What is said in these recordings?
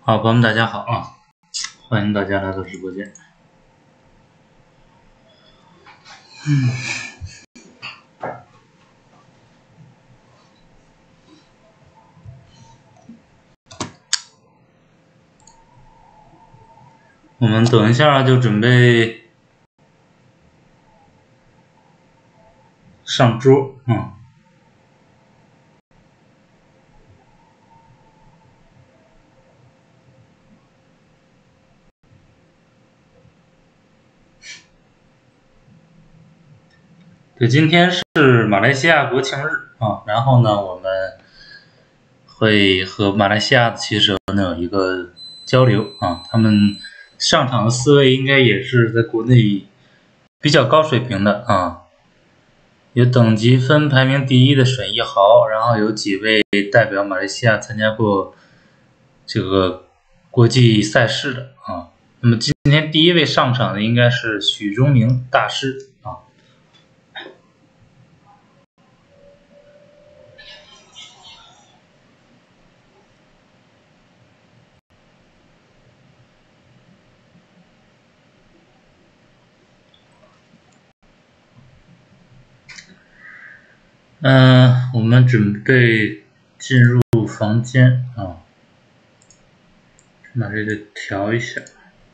好，朋友们，大家好啊！欢迎大家来到直播间。我们等一下就准备上桌，对，今天是马来西亚国庆日啊，然后呢，我们会和马来西亚的棋手呢有一个交流啊，他们上场的思维应该也是在国内比较高水平的啊，有等级分排名第一的沈一豪，然后有几位代表马来西亚参加过这个国际赛事的啊。那么今天第一位上场的应该是许忠明大师啊。我们准备进入房间啊，把这个调一下。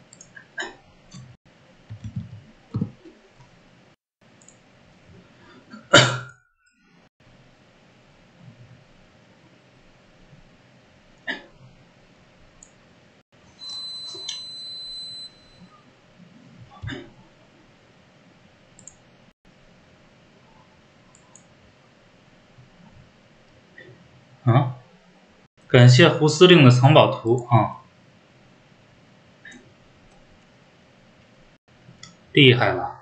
啊，感谢胡司令的藏宝图啊，厉害了。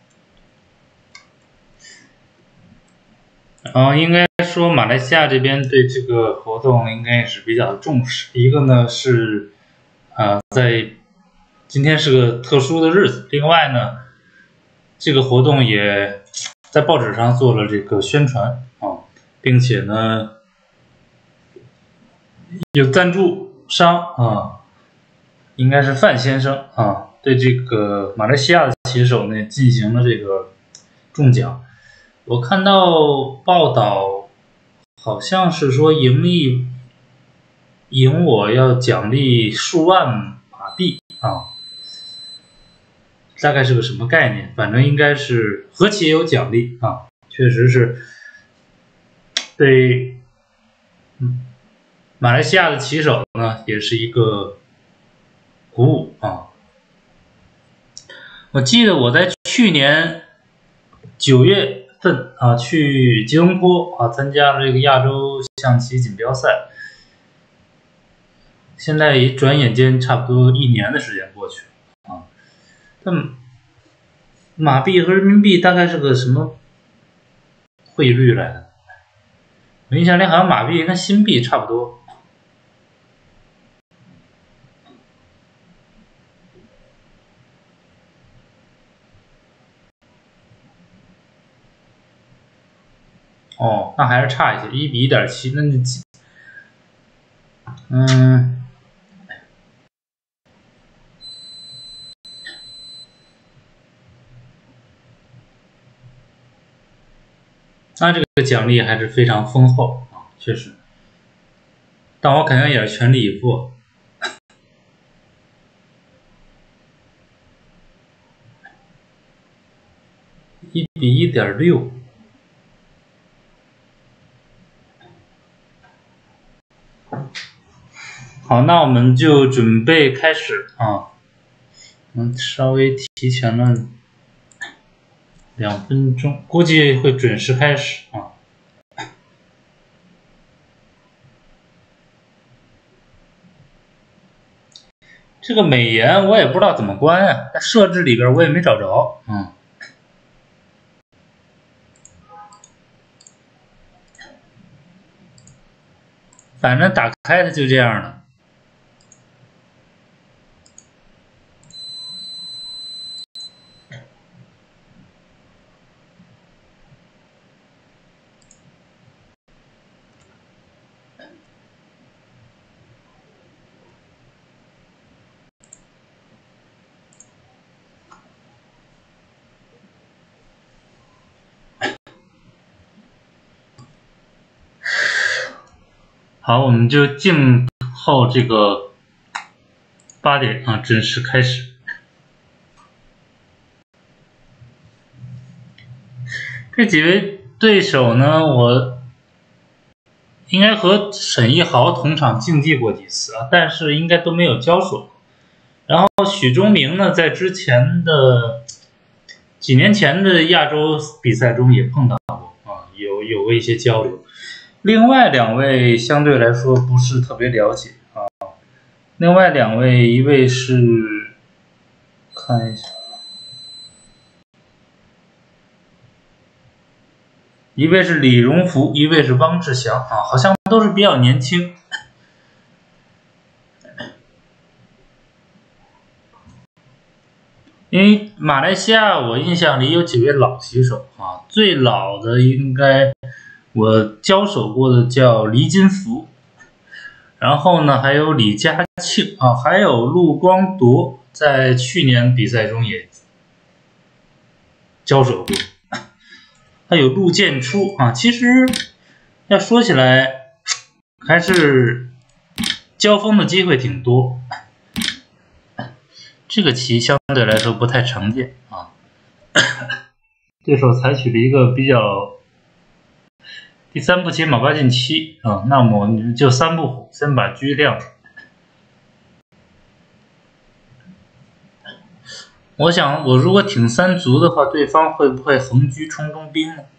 应该说马来西亚这边对这个活动应该是比较重视。一个呢是在今天是个特殊的日子，另外呢，这个活动也在报纸上做了这个宣传啊，并且呢有赞助商啊，应该是范先生啊，对这个马来西亚的棋手呢进行了这个中奖。我看到报道好像是说赢我要奖励数万马币啊，大概是个什么概念？反正应该是何其也有奖励啊，确实是对马来西亚的棋手呢也是一个鼓舞啊。我记得我在去年9月份啊去吉隆坡啊参加了这个亚洲象棋锦标赛，现在一转眼间差不多1年的时间过去了啊。但马币和人民币大概是个什么汇率来的？我印象里好像马币跟新币差不多。哦，那还是差一些，1比1.7，那你那这个奖励还是非常丰厚啊，确实。但我肯定也是全力以赴。1比1.6。好，那我们就准备开始啊。稍微提前了2分钟，估计会准时开始啊。这个美颜我也不知道怎么关啊，在设置里边我也没找着。反正打开它就这样的。 好，我们就静候这个8点啊正式开始。这几位对手呢，我应该和沈一豪同场竞技过几次啊，但是应该都没有交手。然后许忠明呢，在之前的几年前的亚洲比赛中也碰到过啊，有过一些交流。另外2位相对来说不是特别了解啊。另外2位，一位是看一下，一位是李荣福，一位是汪志祥啊，好像都是比较年轻。因为马来西亚我印象里有几位老棋手啊，最老的应该我交手过的叫黎金福，然后呢还有李嘉庆啊，还有陆光铎，在去年比赛中也交手过，还有陆建初啊。其实要说起来，还是交锋的机会挺多。这个棋相对来说不太常见啊，对手采取了一个比较第3步棋马8进7啊，那么你们就3步虎，先把车亮出。我想我如果挺3卒的话，对方会不会横车冲中兵呢？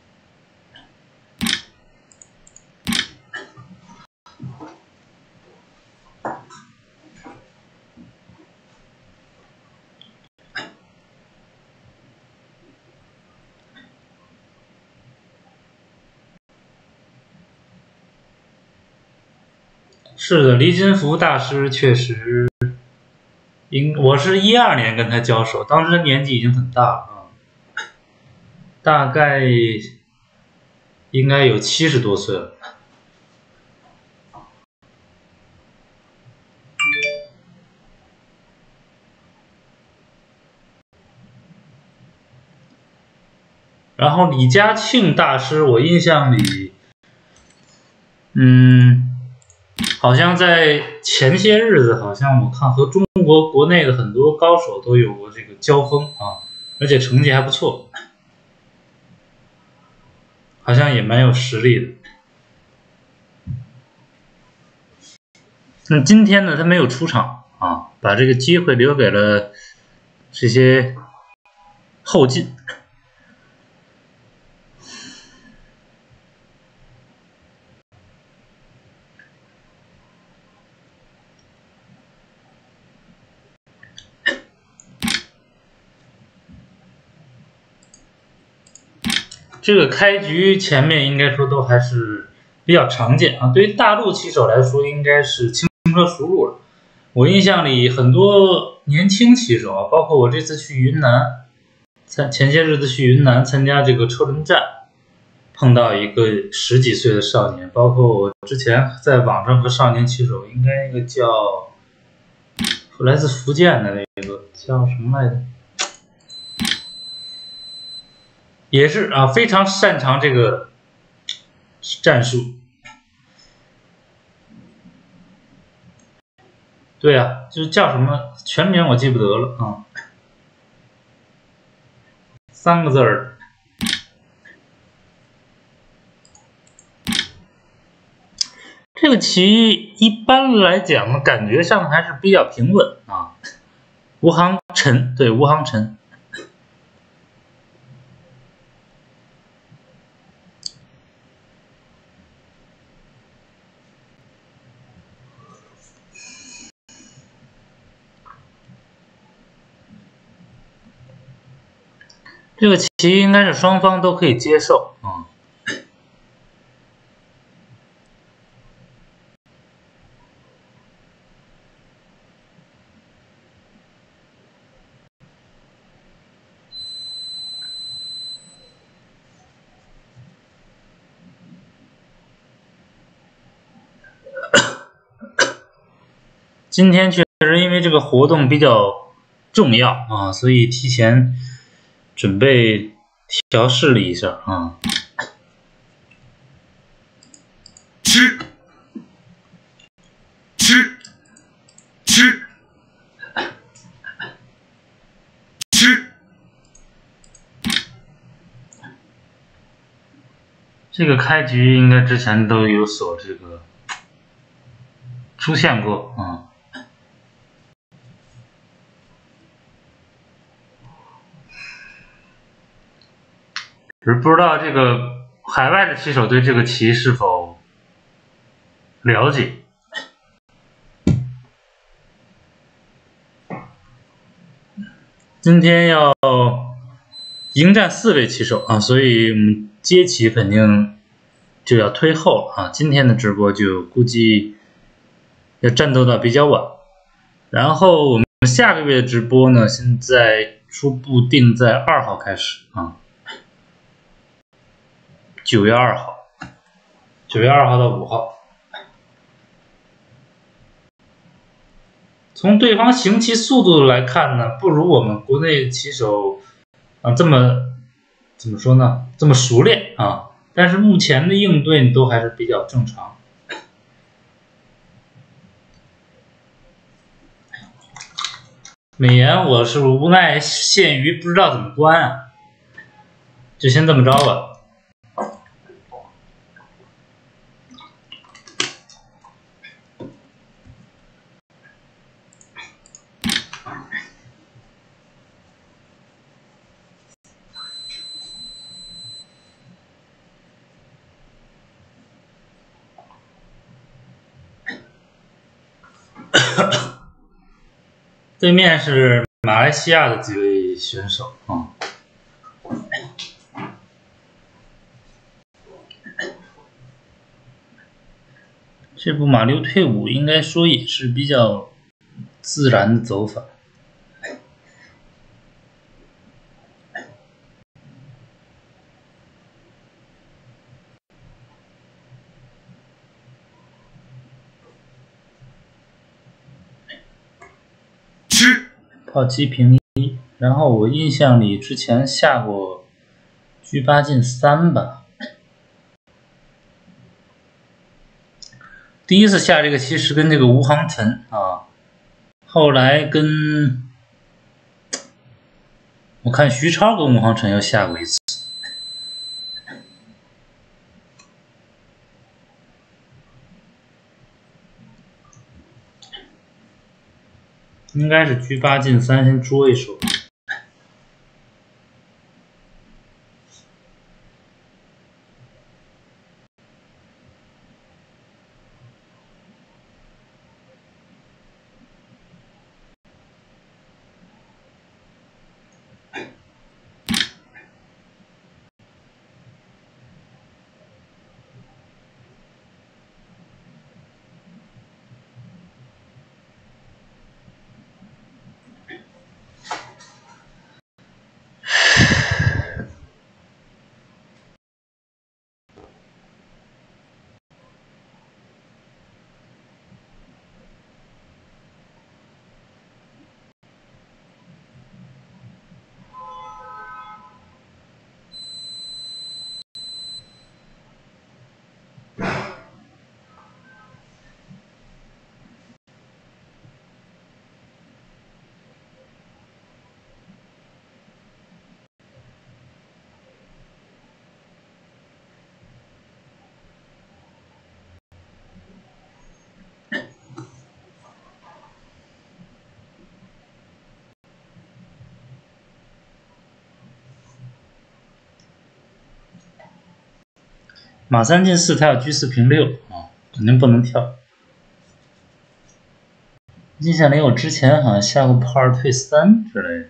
是的，黎金福大师确实，我是12年跟他交手，当时他年纪已经很大了啊，大概应该有70多岁了。然后李嘉庆大师，我印象里，好像在前些日子，好像我看和中国国内的很多高手都有过这个交锋啊，而且成绩还不错，好像也蛮有实力的。那今天呢，他没有出场啊，把这个机会留给了这些后进。这个开局前面应该说都还是比较常见啊，对于大陆棋手来说应该是轻车熟路了。我印象里很多年轻棋手啊，包括我这次去云南，前些日子去云南参加这个车轮战，碰到一个10几岁的少年，包括我之前在网上和少年棋手，应该那个叫来自福建的那个叫什么来着？也是啊，非常擅长这个战术。对啊，就是叫什么全名我记不得了啊，3个字儿。这个棋一般来讲，感觉上还是比较平稳啊。吴航辰，对，吴航辰。这个棋应该是双方都可以接受啊。今天确实因为这个活动比较重要啊，所以提前准备调试了一下啊。 这个开局应该之前都有所这个出现过啊。只是不知道这个海外的棋手对这个棋是否了解。今天要迎战4位棋手啊，所以我们接棋肯定就要推后了啊。今天的直播就估计要战斗到比较晚，然后我们下个月的直播呢，现在初步定在2号开始啊，9月2号，9月2号到5号。从对方行棋速度来看呢，不如我们国内棋手啊怎么说呢？这么熟练啊，但是目前的应对都还是比较正常。美颜我是无奈限于不知道怎么关啊，就先这么着吧。对面是马来西亚的几位选手啊。这步马六退5应该说也是比较自然的走法。炮7平1，然后我印象里之前下过车8进3吧。第一次下这个棋是跟这个吴航晨啊，后来跟我看徐超跟吴航晨又下过一次。应该是车8进3先捉一手。马3进4，他要车4平6啊，肯定不能跳。印象里我之前好像下过炮2退3之类的，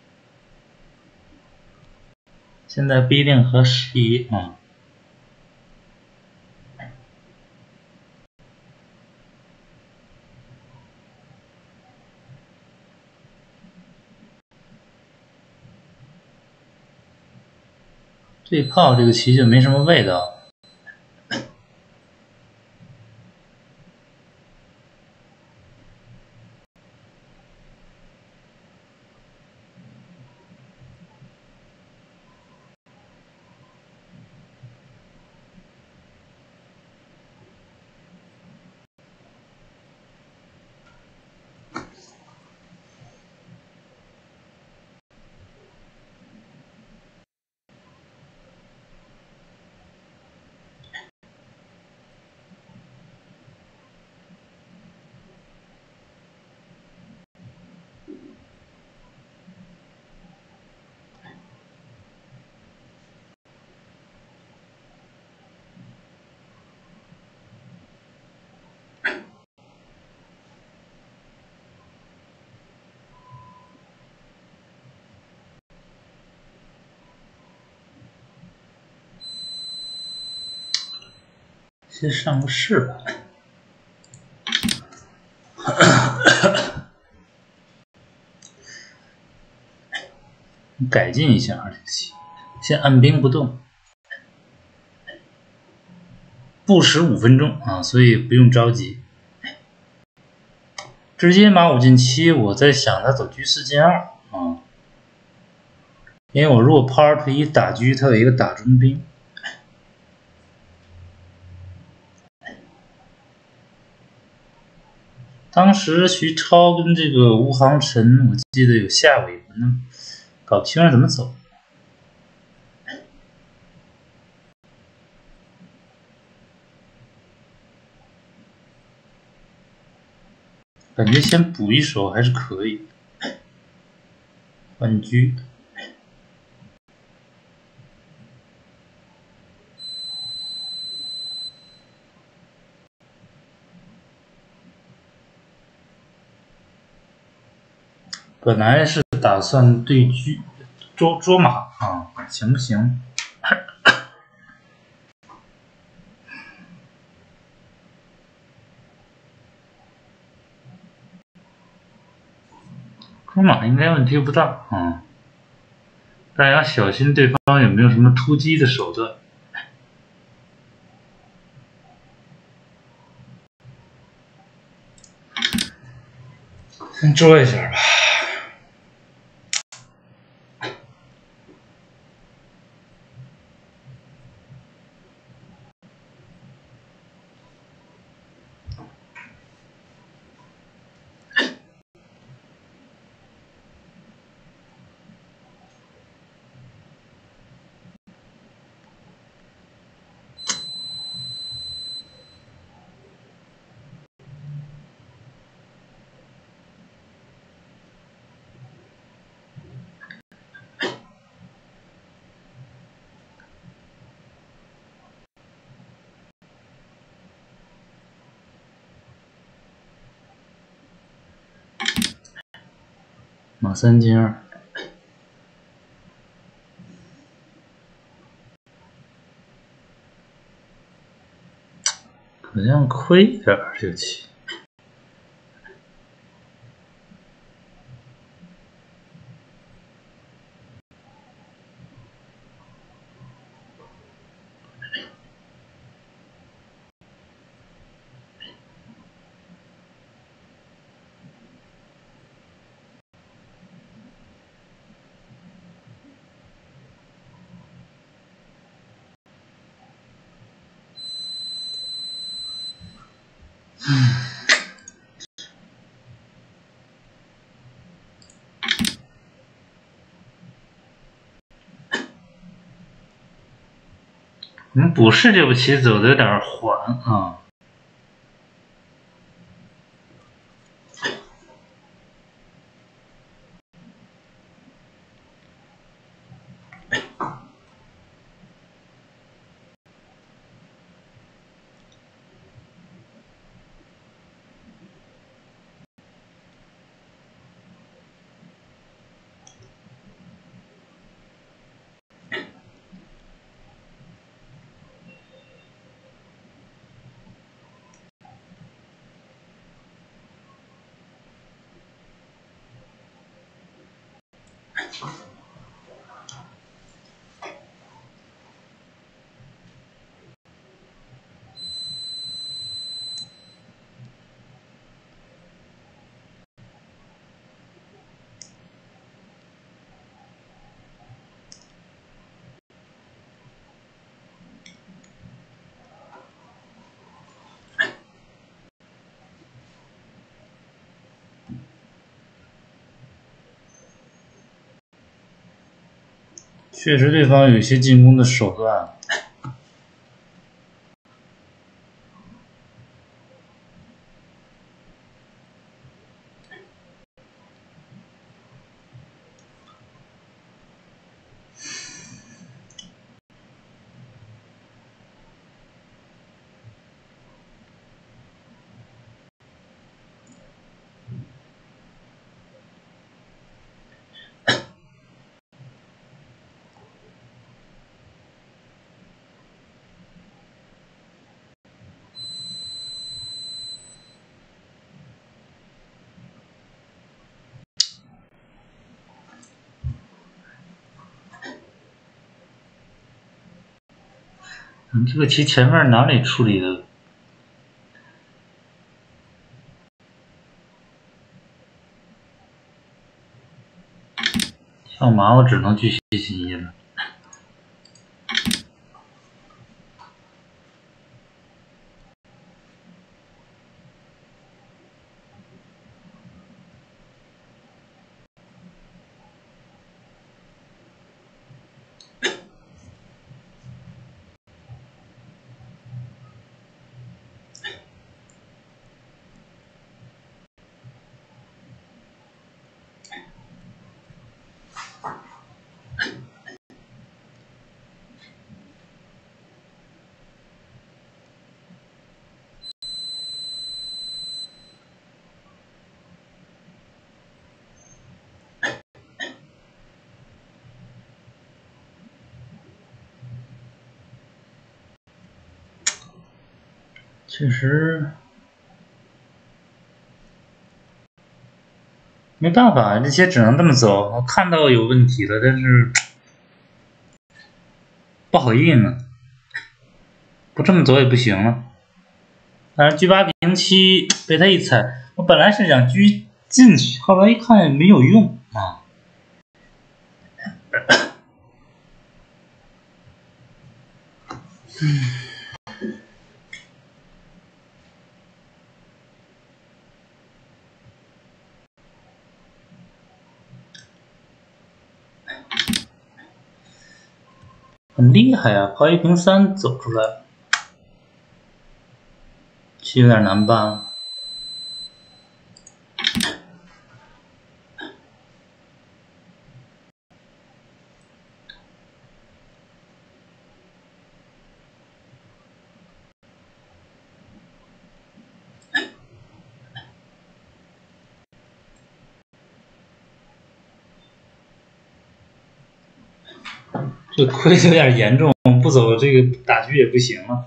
现在不一定合适啊。对炮这个棋就没什么味道。 先上个市吧。改进一下这个棋，先按兵不动，不时5分钟啊，所以不用着急。直接马5进7，我在想他走车4进2啊，因为我如果炮2退1打车，他有一个打中兵。当时徐超跟这个吴航辰，我记得有下尾，搞不清楚怎么走。感觉先补一手还是可以。换车。本来是打算对捉马啊，行不行？捉马应该问题不大啊，大家小心对方有没有什么突击的手段。先捉一下吧。马3进2，好像亏点这个棋。我们补士这步棋走的有点缓啊。确实对方有一些进攻的手段。 这个棋前面哪里处理的？跳马我只能继续新一了。确实没办法，这些只能这么走。我看到有问题了，但是不好印了，不这么走也不行了。但是车8平7被他一踩，我本来是想车进去，后来一看没有用啊。很厉害啊，跑1平3走出来了，棋有点难办了。这亏有点严重，不走这个打车也不行了。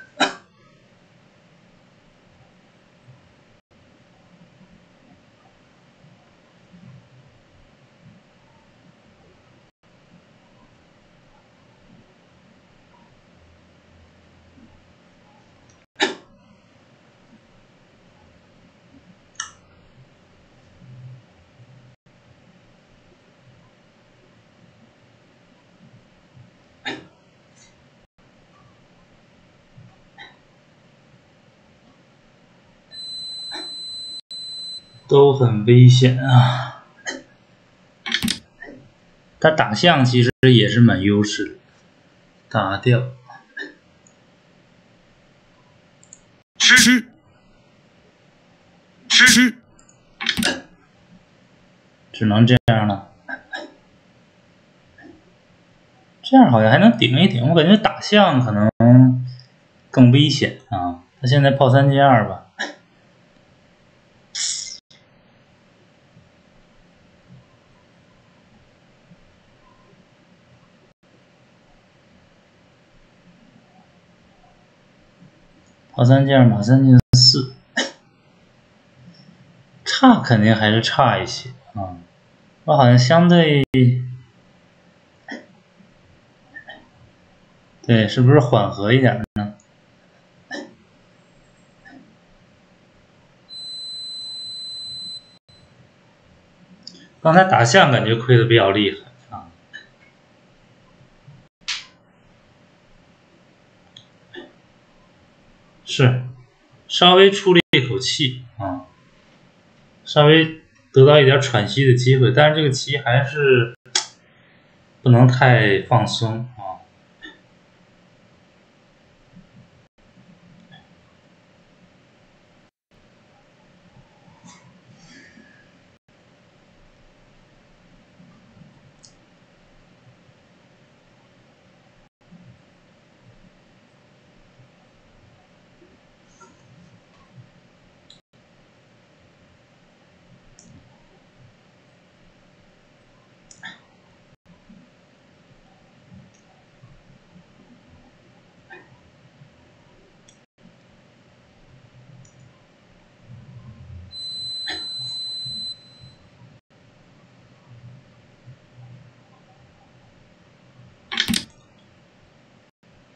都很危险啊！他打象其实也是蛮优势的，打掉。吃，只能这样了。这样好像还能顶一顶，我感觉打象可能更危险啊。他现在炮3进2吧。炮3进2，马3进4，差肯定还是差一些啊。我好像相对，对，是不是缓和一点呢？刚才打象感觉亏的比较厉害啊，是稍微出了一口气啊，稍微得到一点喘息的机会，但是这个棋还是不能太放松啊。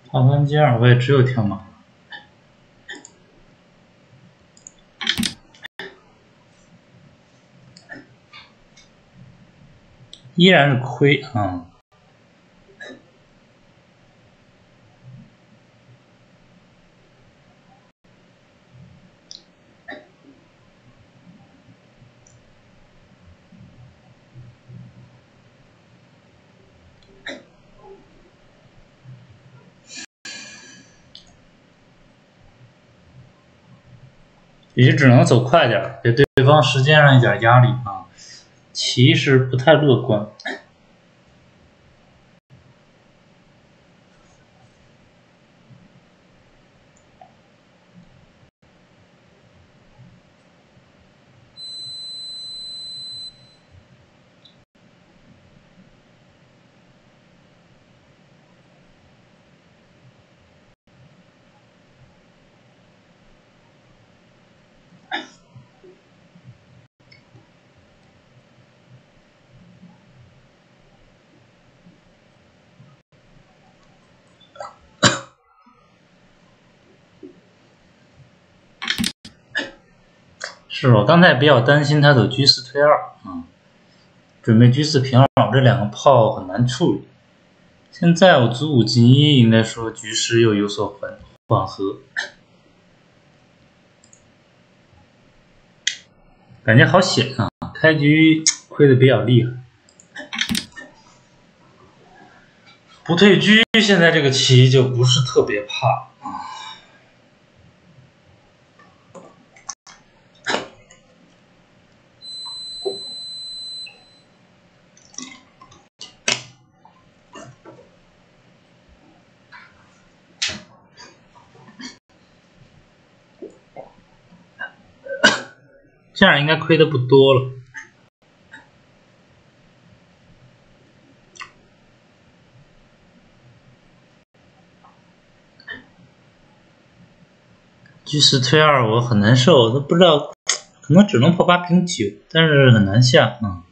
炮3进2，我也只有跳马，依然是亏啊。也只能走快点，给对方时间上一点压力啊。棋是不太乐观。是我刚才比较担心他走车4退2啊，准备车4平2，这2个炮很难处理。现在我子5进1，应该说局势又有所缓和，感觉好险啊！开局亏得比较厉害，不退车，现在这个棋就不是特别怕。这样应该亏的不多了。车4退2，我很难受，我都不知道，可能只能破8平9，但是很难下啊。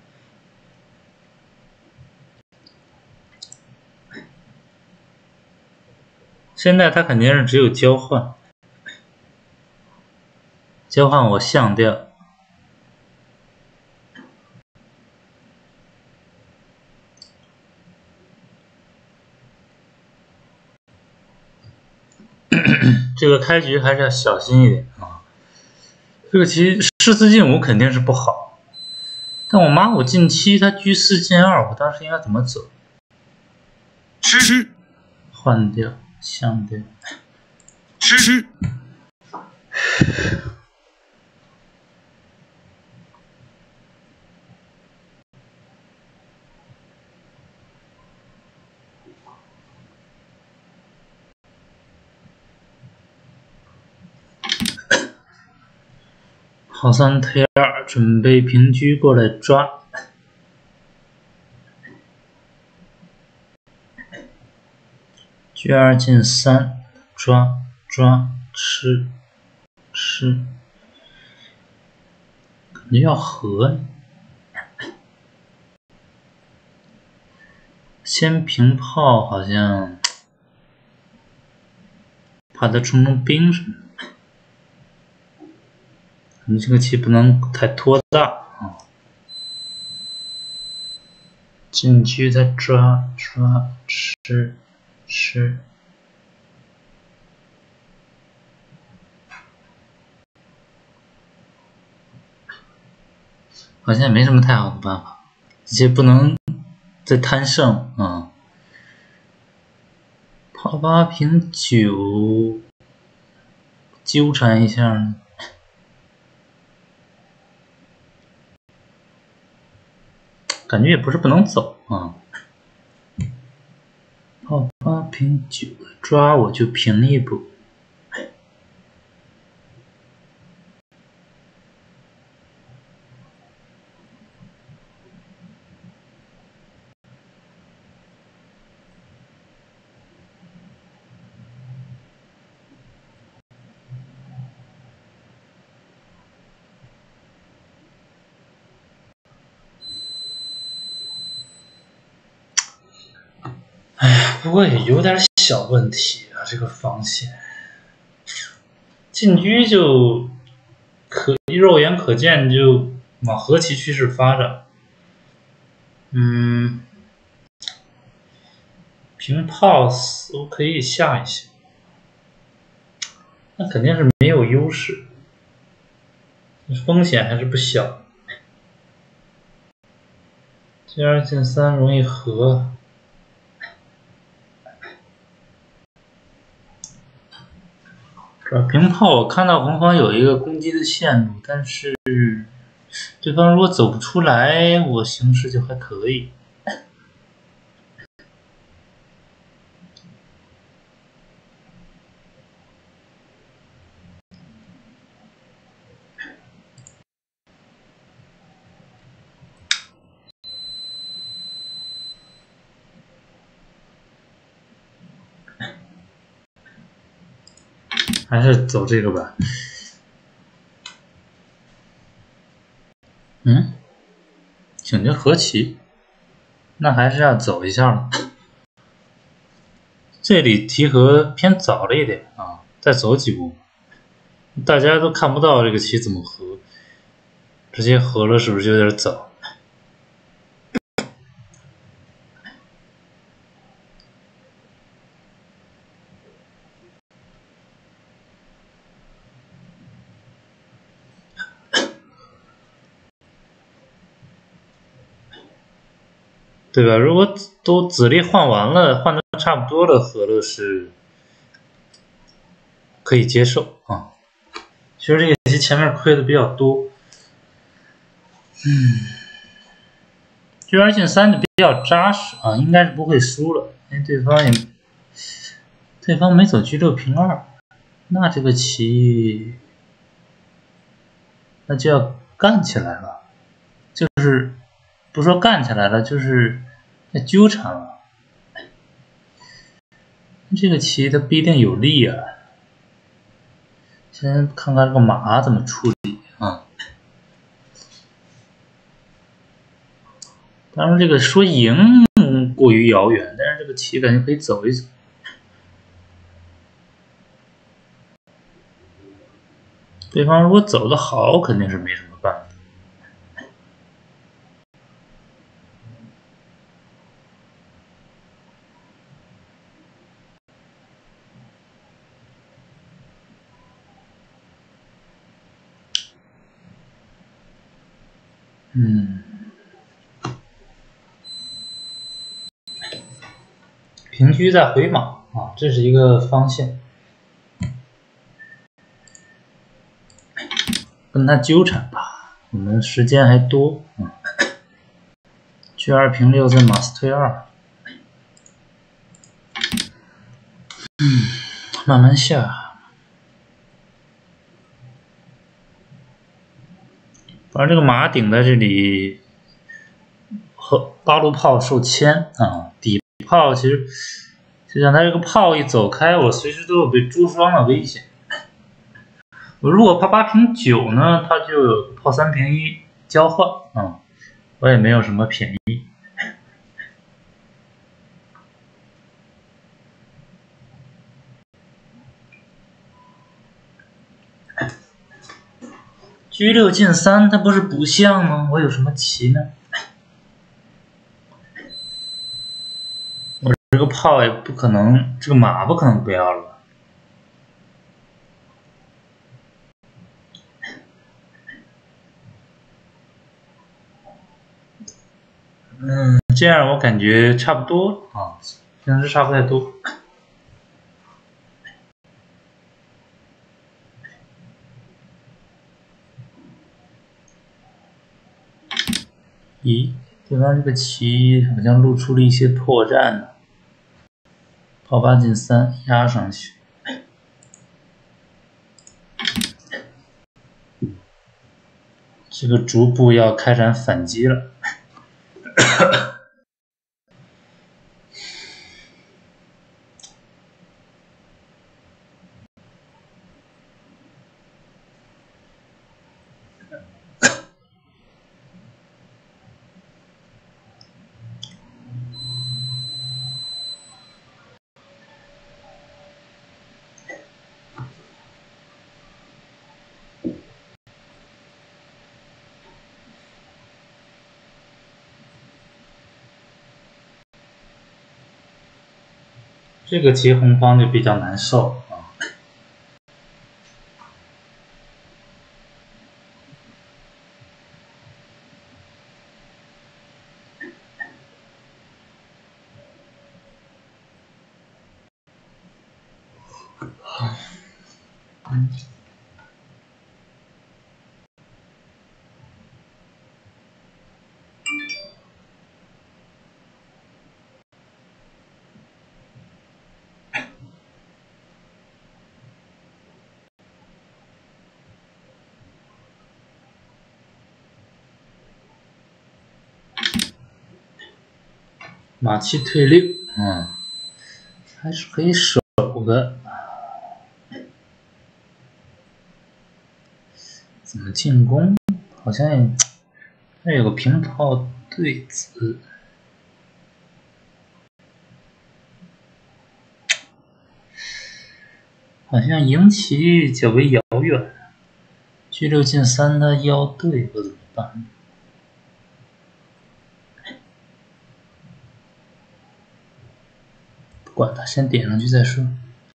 现在他肯定是只有交换，交换我象掉。这个开局还是要小心一点啊！这个棋士4进5肯定是不好，但我马5进7，他车4进2，我当时应该怎么走？ 吃， 换掉，象掉， 吃。 炮3退2，准备平车过来抓。车2进3，抓，吃，感觉要和。先平炮好像怕他冲成兵似的。你这个棋不能太拖大啊！进车再抓，吃，好像也没什么太好的办法，这些不能再贪胜啊！炮8平9，纠缠一下呢。感觉也不是不能走啊。炮8平9，抓我就平一步。哎呀，不过也有点小问题啊，这个防线进车就肉眼可见就往和棋趋势发展。平炮似乎可以下一下，那肯定是没有优势，风险还是不小。G2进3容易和。平炮我看到红方有一个攻击的线路，但是对方如果走不出来，我形势就还可以。还是走这个吧。请求和棋，那还是要走一下了。这里提和偏早了一点啊，再走几步，大家都看不到这个棋怎么和，直接和了是不是有点早？对吧？如果都子力换完了，换的差不多了，和了是可以接受啊。其实这个棋前面亏的比较多。G2进3就比较扎实啊，应该是不会输了，因为对方没走G6平2，那这个棋那就要干起来了，就是不说干起来了，就是要纠缠了。这个棋它不一定有利啊。先看看这个马怎么处理啊。当然，这个说赢过于遥远，但是这个棋感觉可以走一走。对方如果走得好，肯定是没什么办法。平车再回马啊，这是一个方向。跟他纠缠吧，我们时间还多。G2平6再马四退2。慢慢下。把这个马顶在这里，和八路炮受牵啊，底炮其实就像他这个炮一走开，我随时都有被朱双的危险。我如果炮8平9呢，他就有炮3平1交换啊，我也没有什么便宜。G6进3，它不是补象吗？我有什么棋呢？我这个炮也不可能，这个马不可能不要了。这样我感觉差不多啊，平时差不太多。咦，对方这个棋好像露出了一些破绽呢。炮8进3压上去，这个逐步要开展反击了。 这个棋红方就比较难受啊。马7退6，还是可以守的。怎么进攻？好像这有个平炮对子，好像赢棋较为遥远。G6进3，他腰对，我怎么办？不管他，先点上去再说。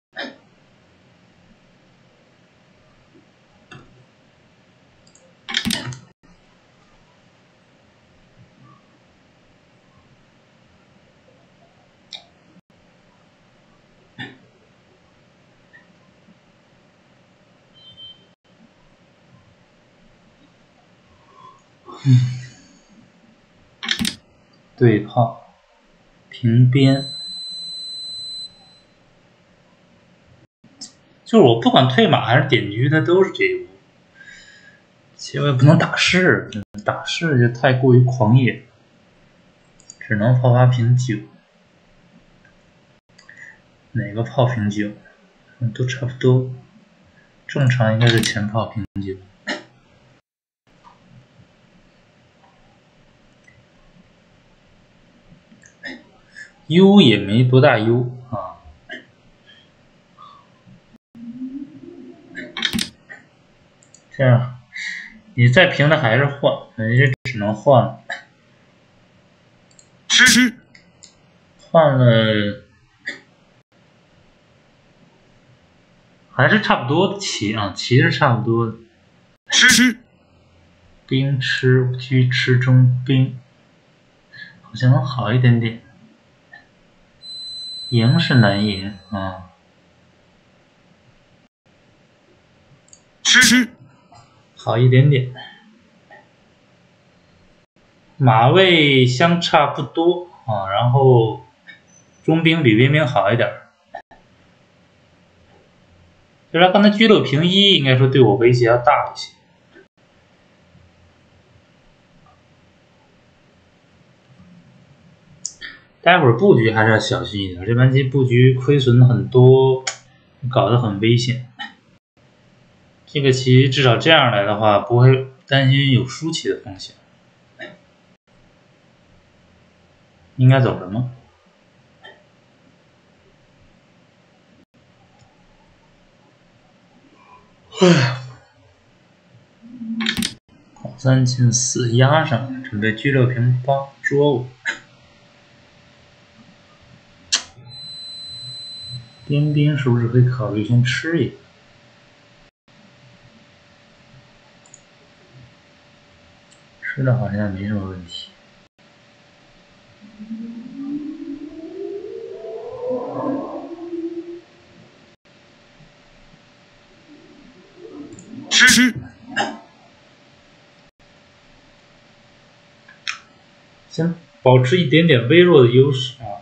对炮，平边，就是我不管退马还是点车，它都是这一步。其实我也不能打士，打士就太过于狂野，只能炮8平9。哪个炮平9？都差不多，正常应该是前炮平9。优也没多大优啊。这样，你再平的还是换，你这只能换了。换了，还是差不多的棋啊，棋是差不多的。兵吃车吃中兵，好像能好一点点。赢是难赢啊。好一点点。马位相差不多啊，然后中兵比边兵好一点。就是他刚才G6平1，应该说对我威胁要大一些。待会儿布局还是要小心一点，这盘棋布局亏损很多，搞得很危险。这个棋至少这样来的话，不会担心有输棋的风险。应该走什么？炮3进4压上，准备G6平8捉我。边兵是不是可以考虑先吃一个？吃的好像没什么问题。先保持一点点微弱的优势啊。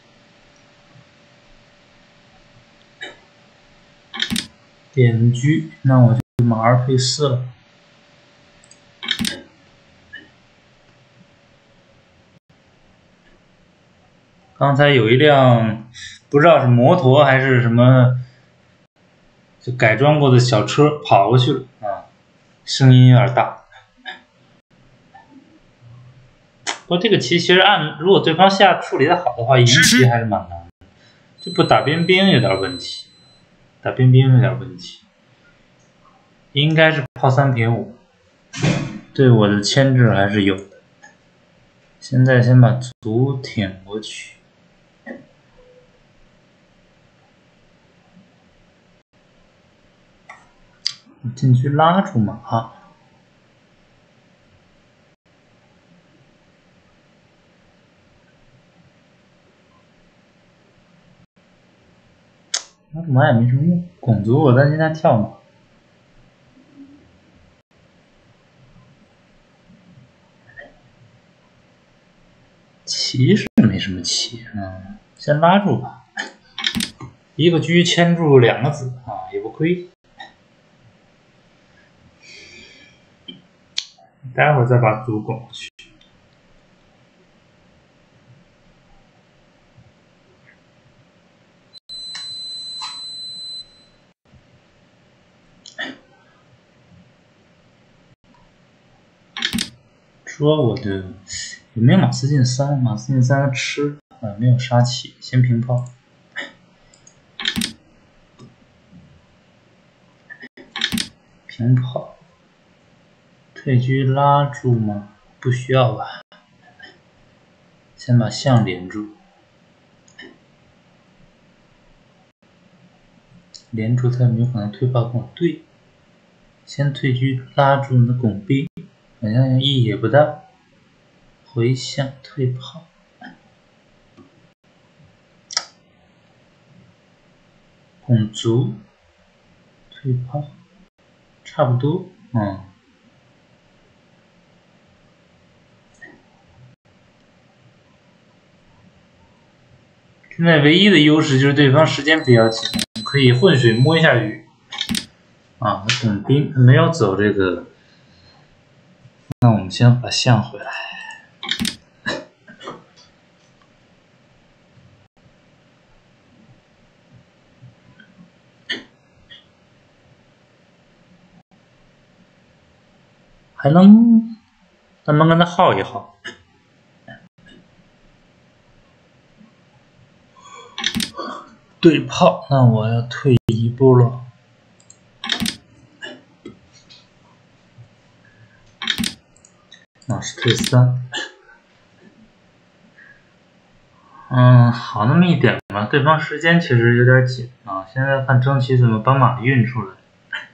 点车，那我就马2配4了。刚才有一辆不知道是摩托还是什么，就改装过的小车跑过去了啊，声音有点大。不过这个棋其实如果对方下处理的好的话，赢棋还是蛮难的。这不打边兵有点问题，打边兵有点问题。应该是炮3平5，对我的牵制还是有的。现在先把卒挺过去。 进去拉住马，拉住马也没什么用。拱卒我担心他跳马。骑是没什么骑，先拉住吧。一个车牵住2个子也不亏。待会儿再把卒拱过去。说我的有没有马四进3？马四进3吃没有杀气，先平炮。平炮，退车拉住吗？不需要吧。先把象连住，连住他有没有可能退炮跟我对？先退车拉住那拱兵，好像意义也不大。回象退炮，拱卒退炮，差不多。现在唯一的优势就是对方时间比较紧，可以浑水摸一下鱼。拱兵没有走这个，那我们先把象回来。还能跟他耗一耗。对炮，那我要退一步了。那是退3。好那么一点吧。对方时间其实有点紧现在看争取怎么把马运出来。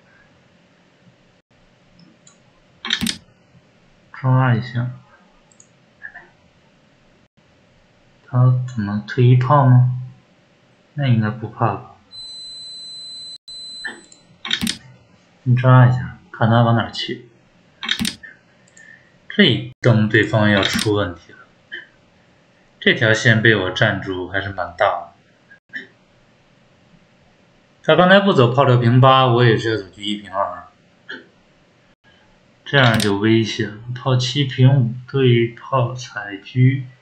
抓一下，他怎么退一炮吗？那应该不怕吧？你抓一下，看他往哪儿去。这一蹬，对方要出问题了。这条线被我站住，还是蛮大的。他刚才不走炮6平8，我也是要走车1平2，这样就危险了。炮7平5对炮踩车，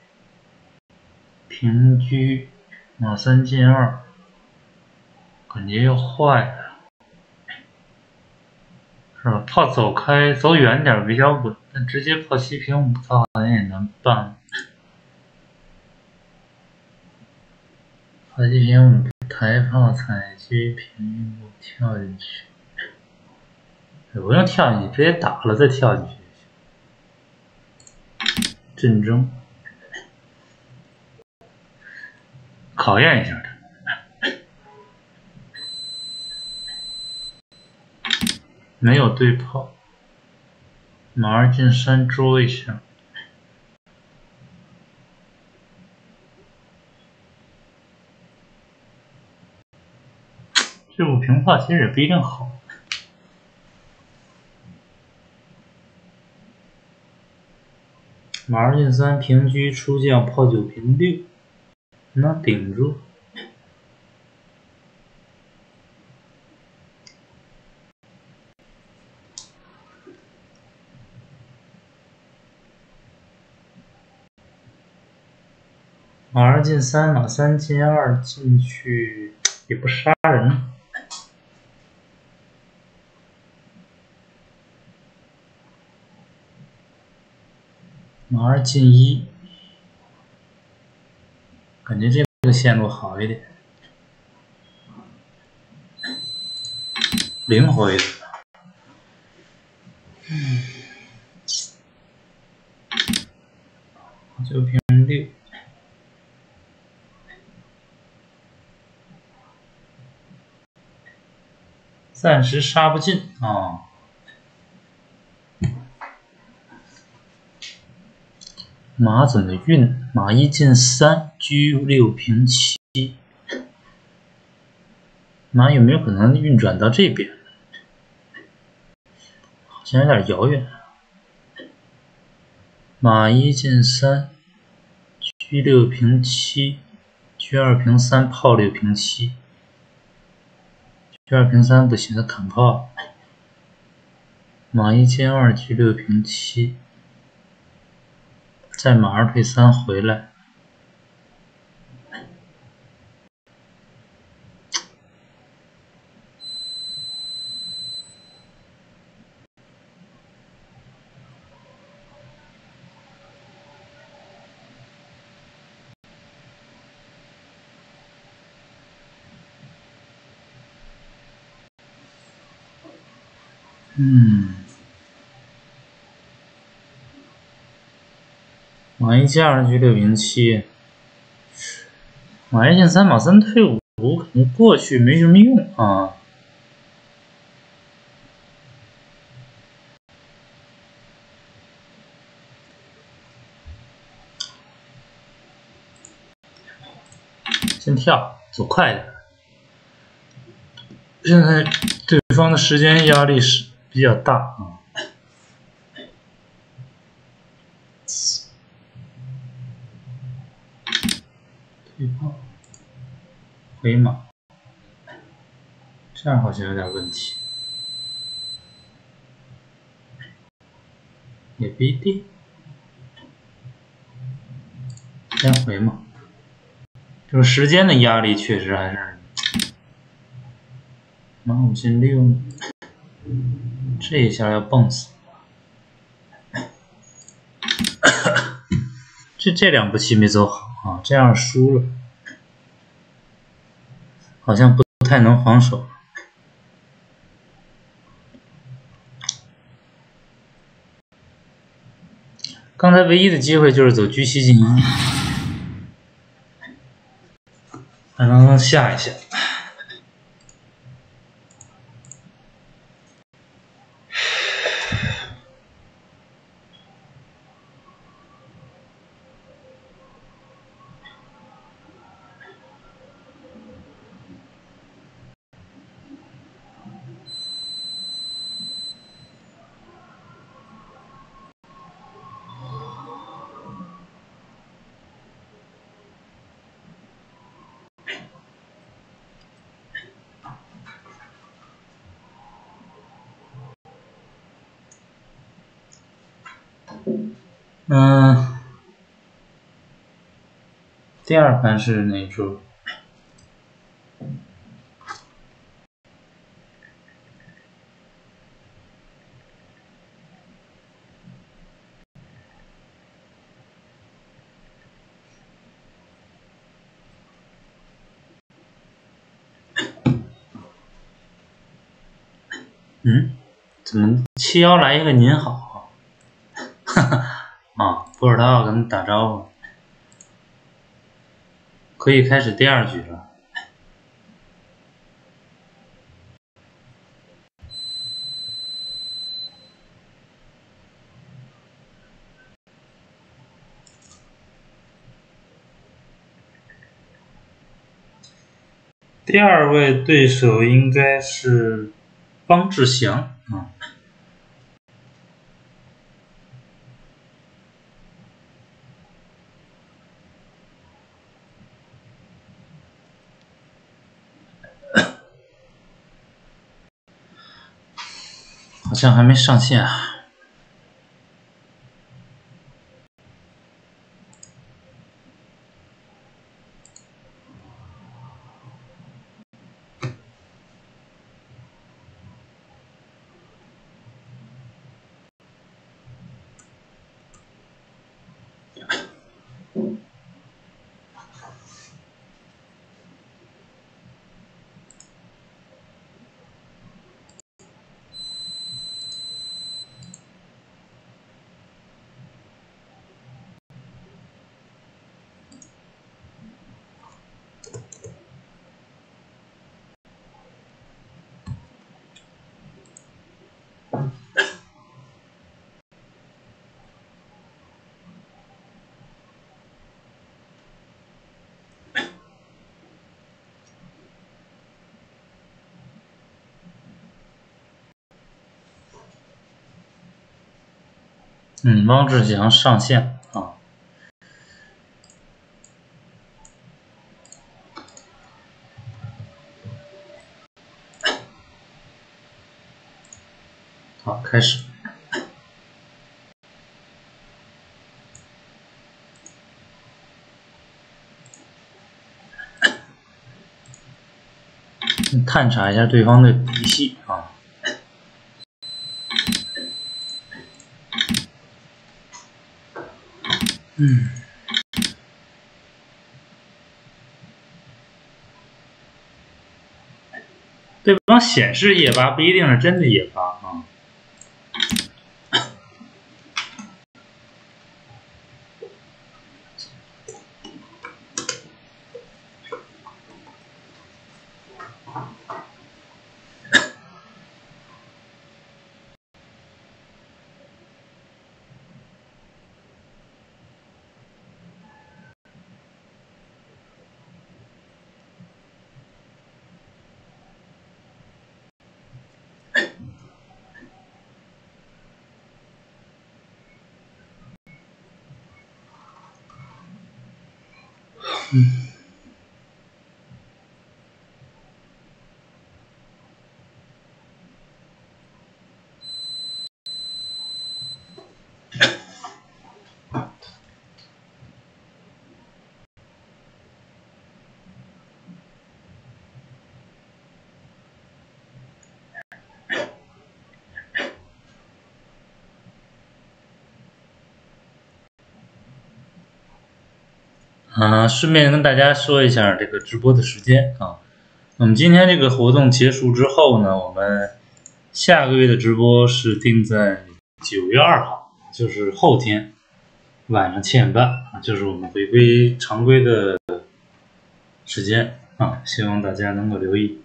平车，马3进2，感觉要坏了，是吧？炮走开，走远点比较稳，但直接炮7平5，他好像也能办。炮7平5，抬炮踩车平5跳进去，不用跳进去，直接打了再跳进去。阵争，考验一下他。没有对炮，马2进3捉一下。这步平炮其实也不一定好。马2进3平车出将，炮9平6，能顶住。马2进3，马3进2进去也不杀人。马2进1，感觉这个线路好一点，灵活一点。9平6， 暂时杀不进啊。马怎么运？马一进3，车6平7。马有没有可能运转到这边？好像有点遥远。马一进3，车6平7，车2平3，炮6平7。车2平3不行，他砍炮。马一进2，车6平7。再马2退3回来。马一进2，车6平7。马一进3，马3退5，可能过去没什么用啊。先跳，走快点。现在对方的时间压力是比较大啊。退炮，回马，这样好像有点问题。也不一定。先回马。这个时间的压力确实还是。马5进6，这一下要蹦死。这两步棋没走好啊，这样输了，好像不太能防守。刚才唯一的机会就是走车7进1，还能下一下。第二盘是哪出？怎么71来一个您好？哈哈啊，不知道跟他打招呼。可以开始第二局了。第二位对手应该是方志祥啊。好像还没上线啊。 汪志强上线啊。好，开始。探查一下对方的底细啊。对方显示夜8不一定是真的夜8啊。顺便跟大家说一下这个直播的时间啊。那么今天这个活动结束之后呢，我们下个月的直播是定在9月2号，就是后天晚上7点半啊，就是我们回归常规的时间啊，希望大家能够留意。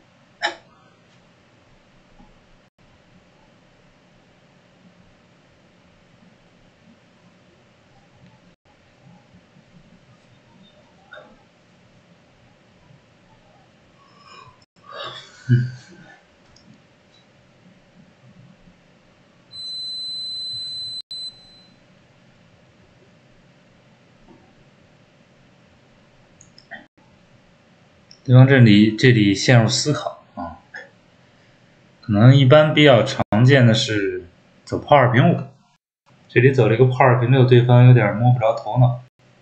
对方这里陷入思考啊，可能一般比较常见的是走炮2平5，这里走了一个炮2平6，对方有点摸不着头脑。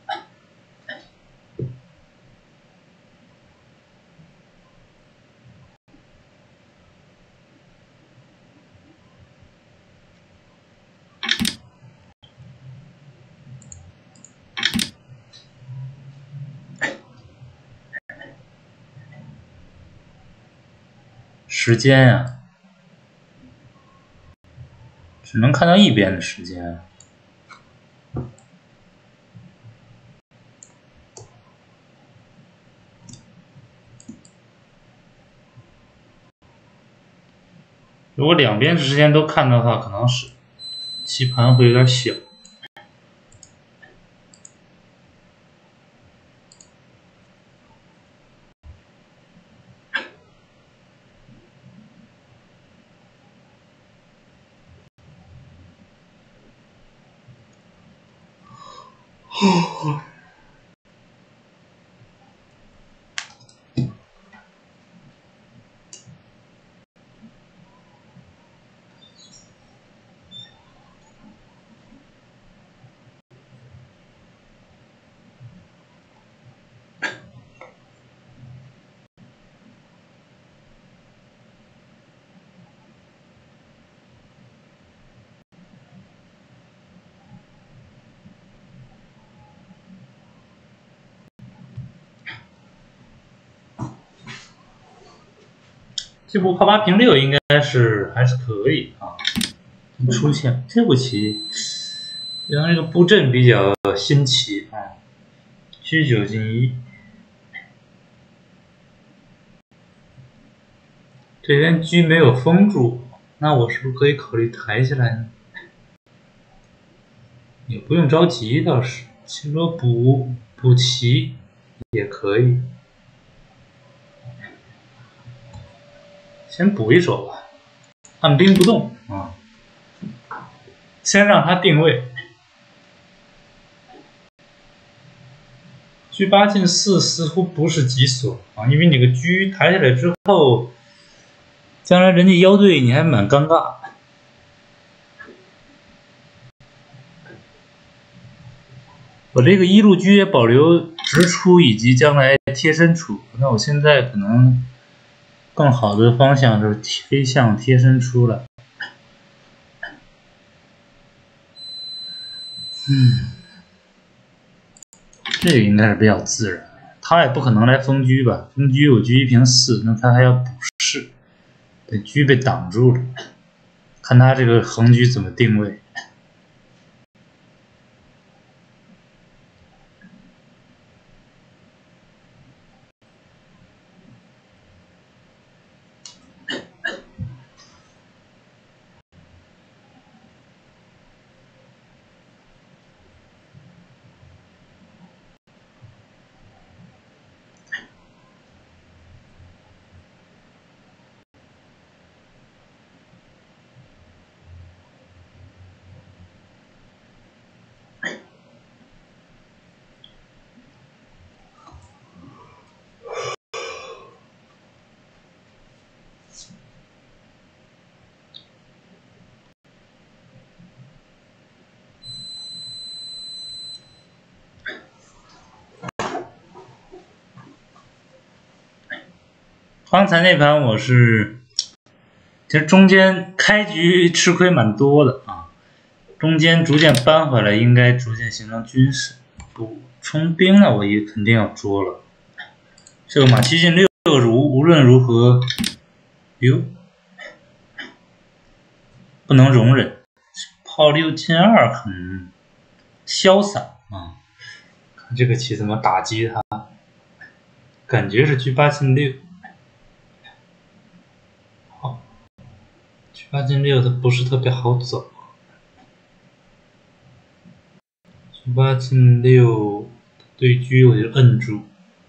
时间呀，只能看到一边的时间。如果两边时间都看到的话，可能是棋盘会有点小。这步靠8平6应该是还是可以啊。出现这步棋，然后这个布阵比较新奇啊，车9进1，这边车没有封住，那我是不是可以考虑抬起来呢？也不用着急，倒是，其实说补棋也可以。先补一手吧，按兵不动啊，先让他定位。 车8进4似乎不是急所啊，因为你个车抬起来之后，将来人家腰对你还蛮尴尬。我这个一路车也保留直出以及将来贴身出，那我现在可能更好的方向是飞向贴身出了。这个应该是比较自然，他也不可能来封车吧？封车我车1平4，那他还要补士，这车被挡住了，看他这个横车怎么定位。刚才那盘我是，其实中间开局吃亏蛮多的啊，中间逐渐扳回来，应该逐渐形成均势。补充兵呢，我也肯定要捉了。这个马7进6无论如何，哟，不能容忍。炮6进2很潇洒啊，看这个棋怎么打击他，感觉是车8进6。车8进6它不是特别好走，车8进6对车我就摁住，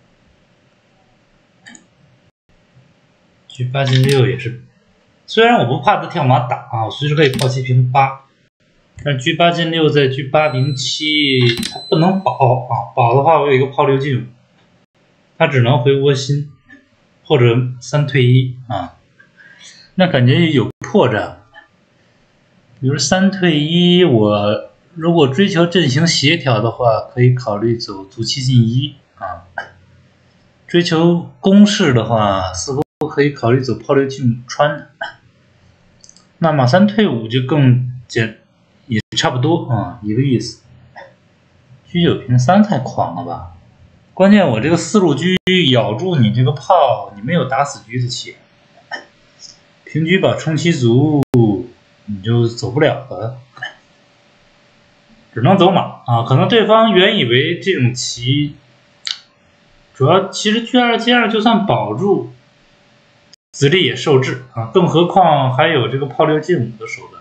车8进6也是，虽然我不怕他跳马打啊，我随时可以炮7平8，但是车8进6在车8平7，它不能保啊，保的话我有一个炮6进5，它只能回窝心或者3退1啊，那感觉有破绽。比如3退1，我如果追求阵型协调的话，可以考虑走卒7进1啊。追求攻势的话，似乎可以考虑走炮6进5穿它。那马3退5就更也差不多啊，一个意思。车9平3太狂了吧？关键我这个4路车咬住你这个炮，你没有打死车的棋。平车把冲7卒，你就走不了了，只能走马啊。可能对方原以为这种棋，主要其实车2进2就算保住，子力也受制啊，更何况还有这个炮6进5的手段，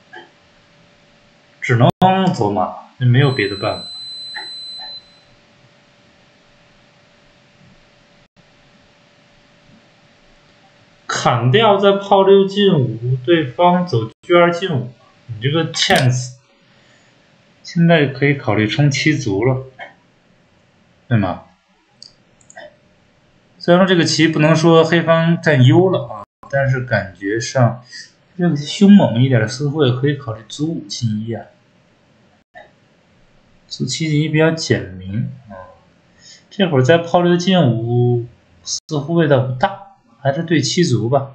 只能走马，没有别的办法。砍掉在炮6进5，对方走车2进5，你这个 chance 现在可以考虑冲7卒了，对吗？虽然说这个棋不能说黑方占优了啊，但是感觉上这个凶猛一点，似乎也可以考虑卒5进1啊，卒7进1比较简明啊。这会儿在炮6进5似乎味道不大，还是对7卒吧。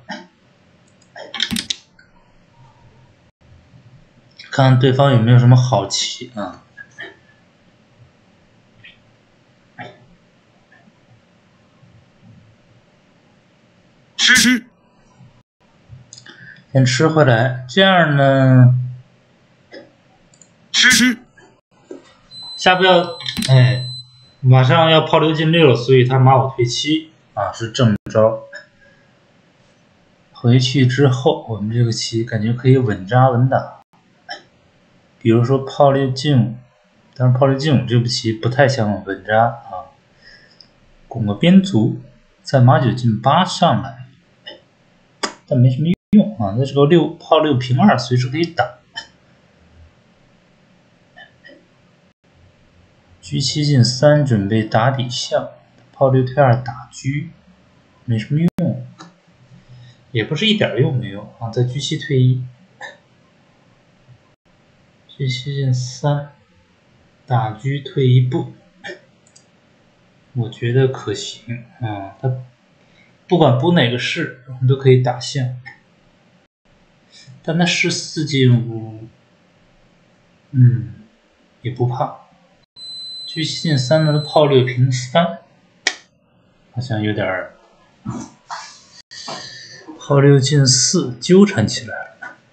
看看对方有没有什么好棋啊？ 吃， 先吃回来，这样呢， 吃， 下步要马上要炮6进6了，所以他马5退7啊，是正招。回去之后，我们这个棋感觉可以稳扎稳打。比如说炮6进5，但是炮6进5这步棋不太像稳扎啊，拱个边卒，在马9进8上来，但没什么用啊。那这个炮6平2随时可以打。 ，G7进3准备打底象，炮6退2打车，没什么用，也不是一点用没有啊。在G7退1。G7进3，打车退1步，我觉得可行啊。他不管补哪个士，我们都可以打象。但他士4进5，也不怕。G7进3呢，炮6平3，好像有点炮6进4纠缠起来了。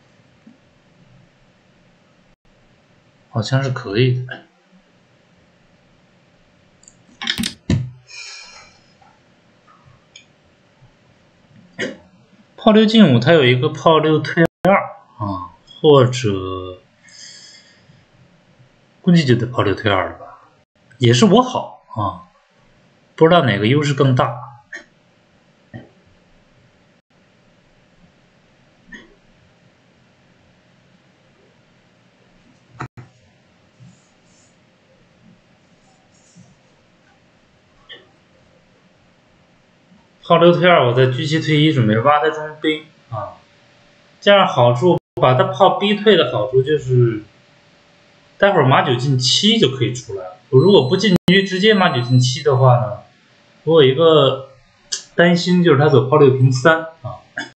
好像是可以的。炮6进5，它有一个炮6退2啊，或者估计就得炮6退2了吧，也是我好啊，不知道哪个优势更大。炮6退2，我在G7退1准备挖他中兵啊，这样好处把他炮逼退的好处就是，待会儿马9进7就可以出来了。我如果不进去直接马9进7的话呢，我有一个担心就是他走炮6平3啊。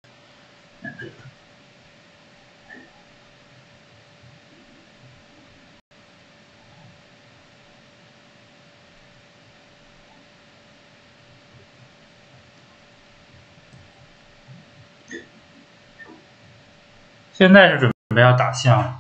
现在是准备要打象了。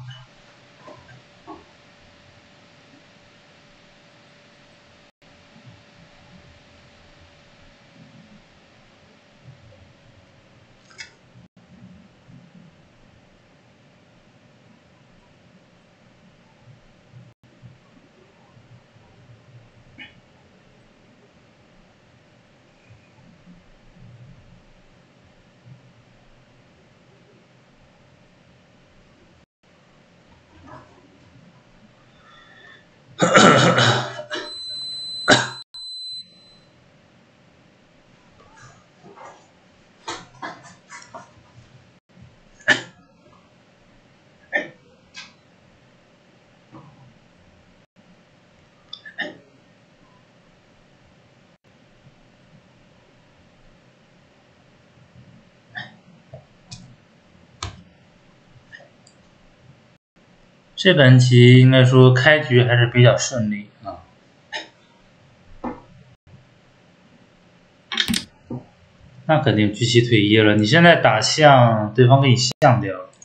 这盘棋应该说开局还是比较顺利啊。那肯定G7退1了，你现在打象，对方给你象掉了。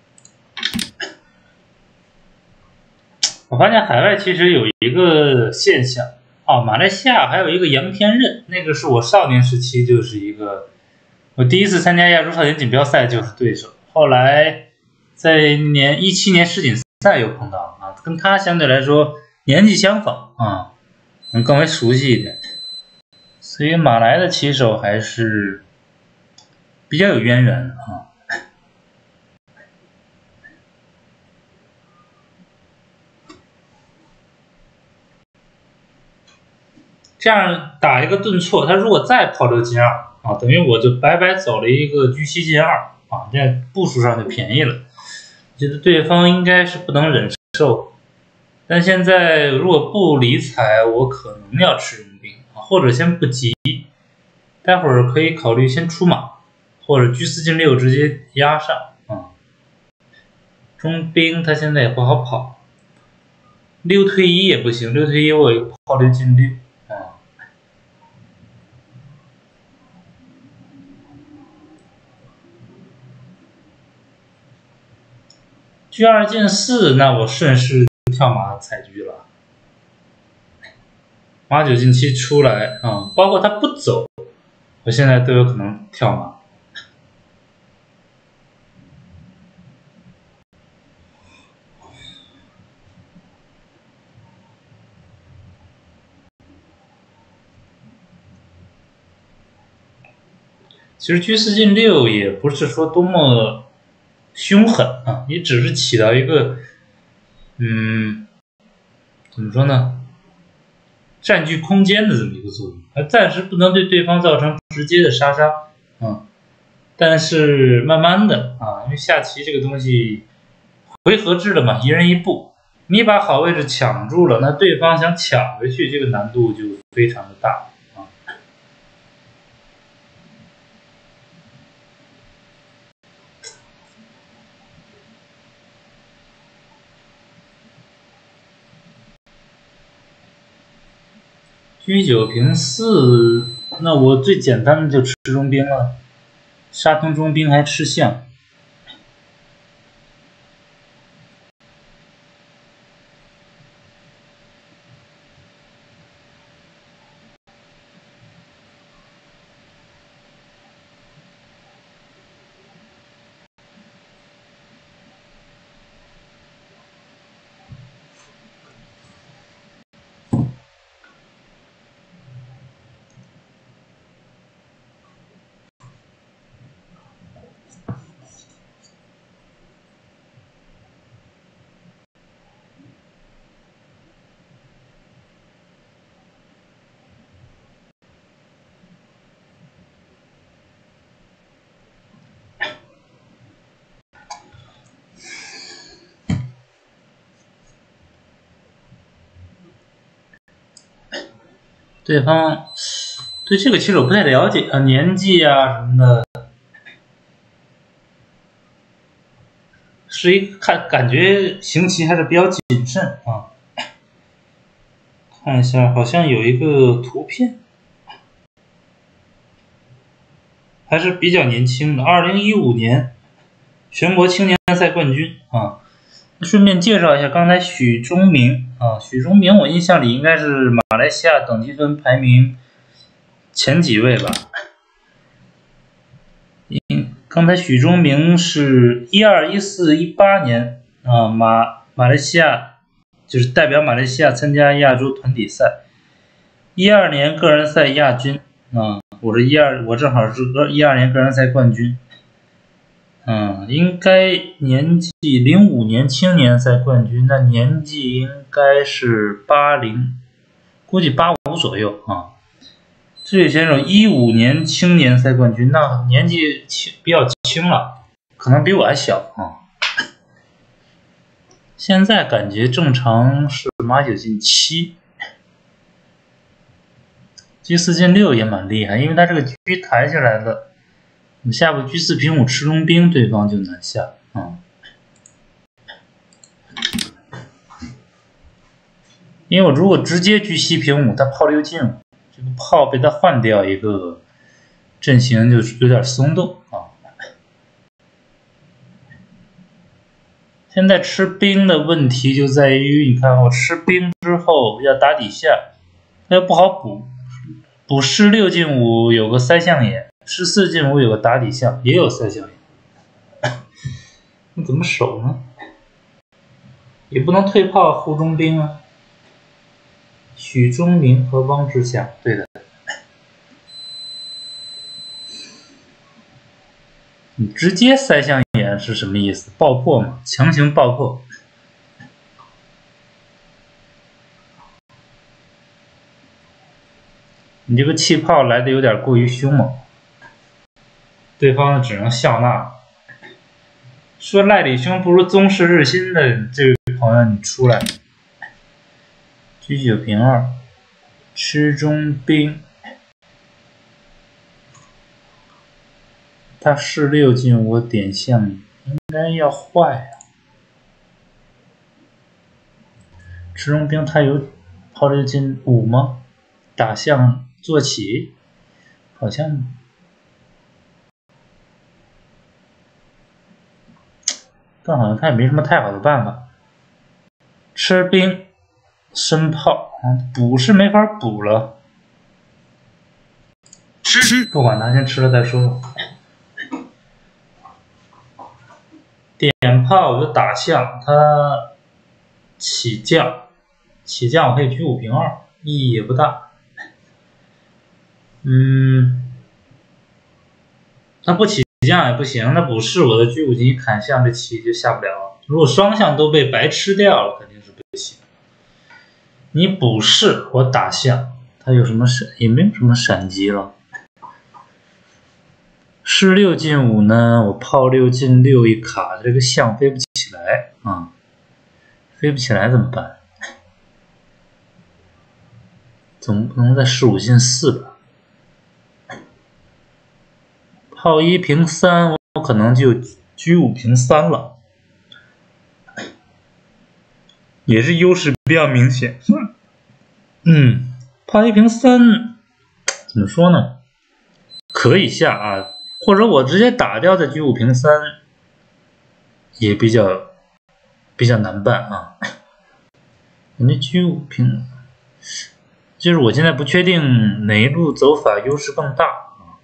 我发现海外其实有一个现象哦，马来西亚还有一个杨天任，那个是我少年时期就是一个，我第一次参加亚洲少年锦标赛就是对手，后来在17年世锦赛又碰到啊，跟他相对来说年纪相仿啊，更为熟悉一点。所以马来的棋手还是比较有渊源的啊。这样打一个顿挫，他如果再炮6进2啊，等于我就白白走了一个G7进2啊，这步数上就便宜了。觉得对方应该是不能忍受，但现在如果不理睬，我可能要吃佣兵啊，或者先不急，待会儿可以考虑先出马，或者G4进6直接压上啊。中兵他现在也不好跑，6退1也不行，6退1我有一个炮6进6啊。G2进4，那我顺势跳马采车了。马9进7出来啊，包括他不走，我现在都有可能跳马。其实G4进6也不是说多么凶狠啊，也只是起到一个，怎么说呢？ 占据空间的这么一个作用，还暂时不能对对方造成直接的杀伤，但是慢慢的因为下棋这个东西回合制的嘛，一人一步，你把好位置抢住了，那对方想抢回去，这个难度就非常的大。车9平4，那我最简单的就吃中兵了，杀通中兵还吃象。对方对这个其实我不太了解年纪什么的，是一个感觉行棋还是比较谨慎看一下，好像有一个图片，还是比较年轻的，2015年全国青年赛冠军顺便介绍一下，刚才许忠明许忠明我印象里应该是马来西亚等级分排名前几位吧。刚才许忠明是12、14、18年马来西亚就是代表马来西亚参加亚洲团体赛，12年个人赛亚军我正好是12年个人赛冠军。应该年纪05年青年赛冠军，那年纪应该是80，估计85左右这位选手15年青年赛冠军，那年纪比较轻了，可能比我还小现在感觉正常是马9进7，车4进6也蛮厉害，因为他这个车抬起来了。下步车4平5吃中兵，对方就难下因为我如果直接车7平5，他炮6进5，这个炮被他换掉一个，阵型就有点松动现在吃兵的问题就在于，你看我吃兵之后要打底下，又不好补士6进5有个3象眼，士4进5有个打底象，也有3象眼，那怎么守呢？也不能退炮护中兵啊。许忠明和汪志祥，对的。你直接3象眼是什么意思？爆破嘛，强行爆破。你这个气炮来的有点过于凶猛，对方只能笑纳。说赖里凶不如宗室日新的这位朋友，你出来。车9平2，吃中兵。他士6进5点象，应该要坏吃中兵他有炮6进5吗？打象坐起，好像但好像他也没什么太好的办法。吃兵申炮补是没法补了，不管他，先吃了再说。点炮我就打象，他起将我可以车5平2，意义也不大。他不起将也不行，那补士我的车5进1砍象，这棋就下不了。如果双象都被白吃掉了，肯定是不行。 你补士，我打象，它有什么闪？也没有什么闪击了。士6进5呢，我炮6进6一卡，这个象飞不起来啊，飞不起来怎么办？总不能再士5进4吧？炮1平3，我可能就车5平3了，也是优势比较明显。炮1平3怎么说呢？可以下啊，或者我直接打掉再车5平3，也比较难办啊。人家车5平，就是我现在不确定哪一路走法优势更大啊。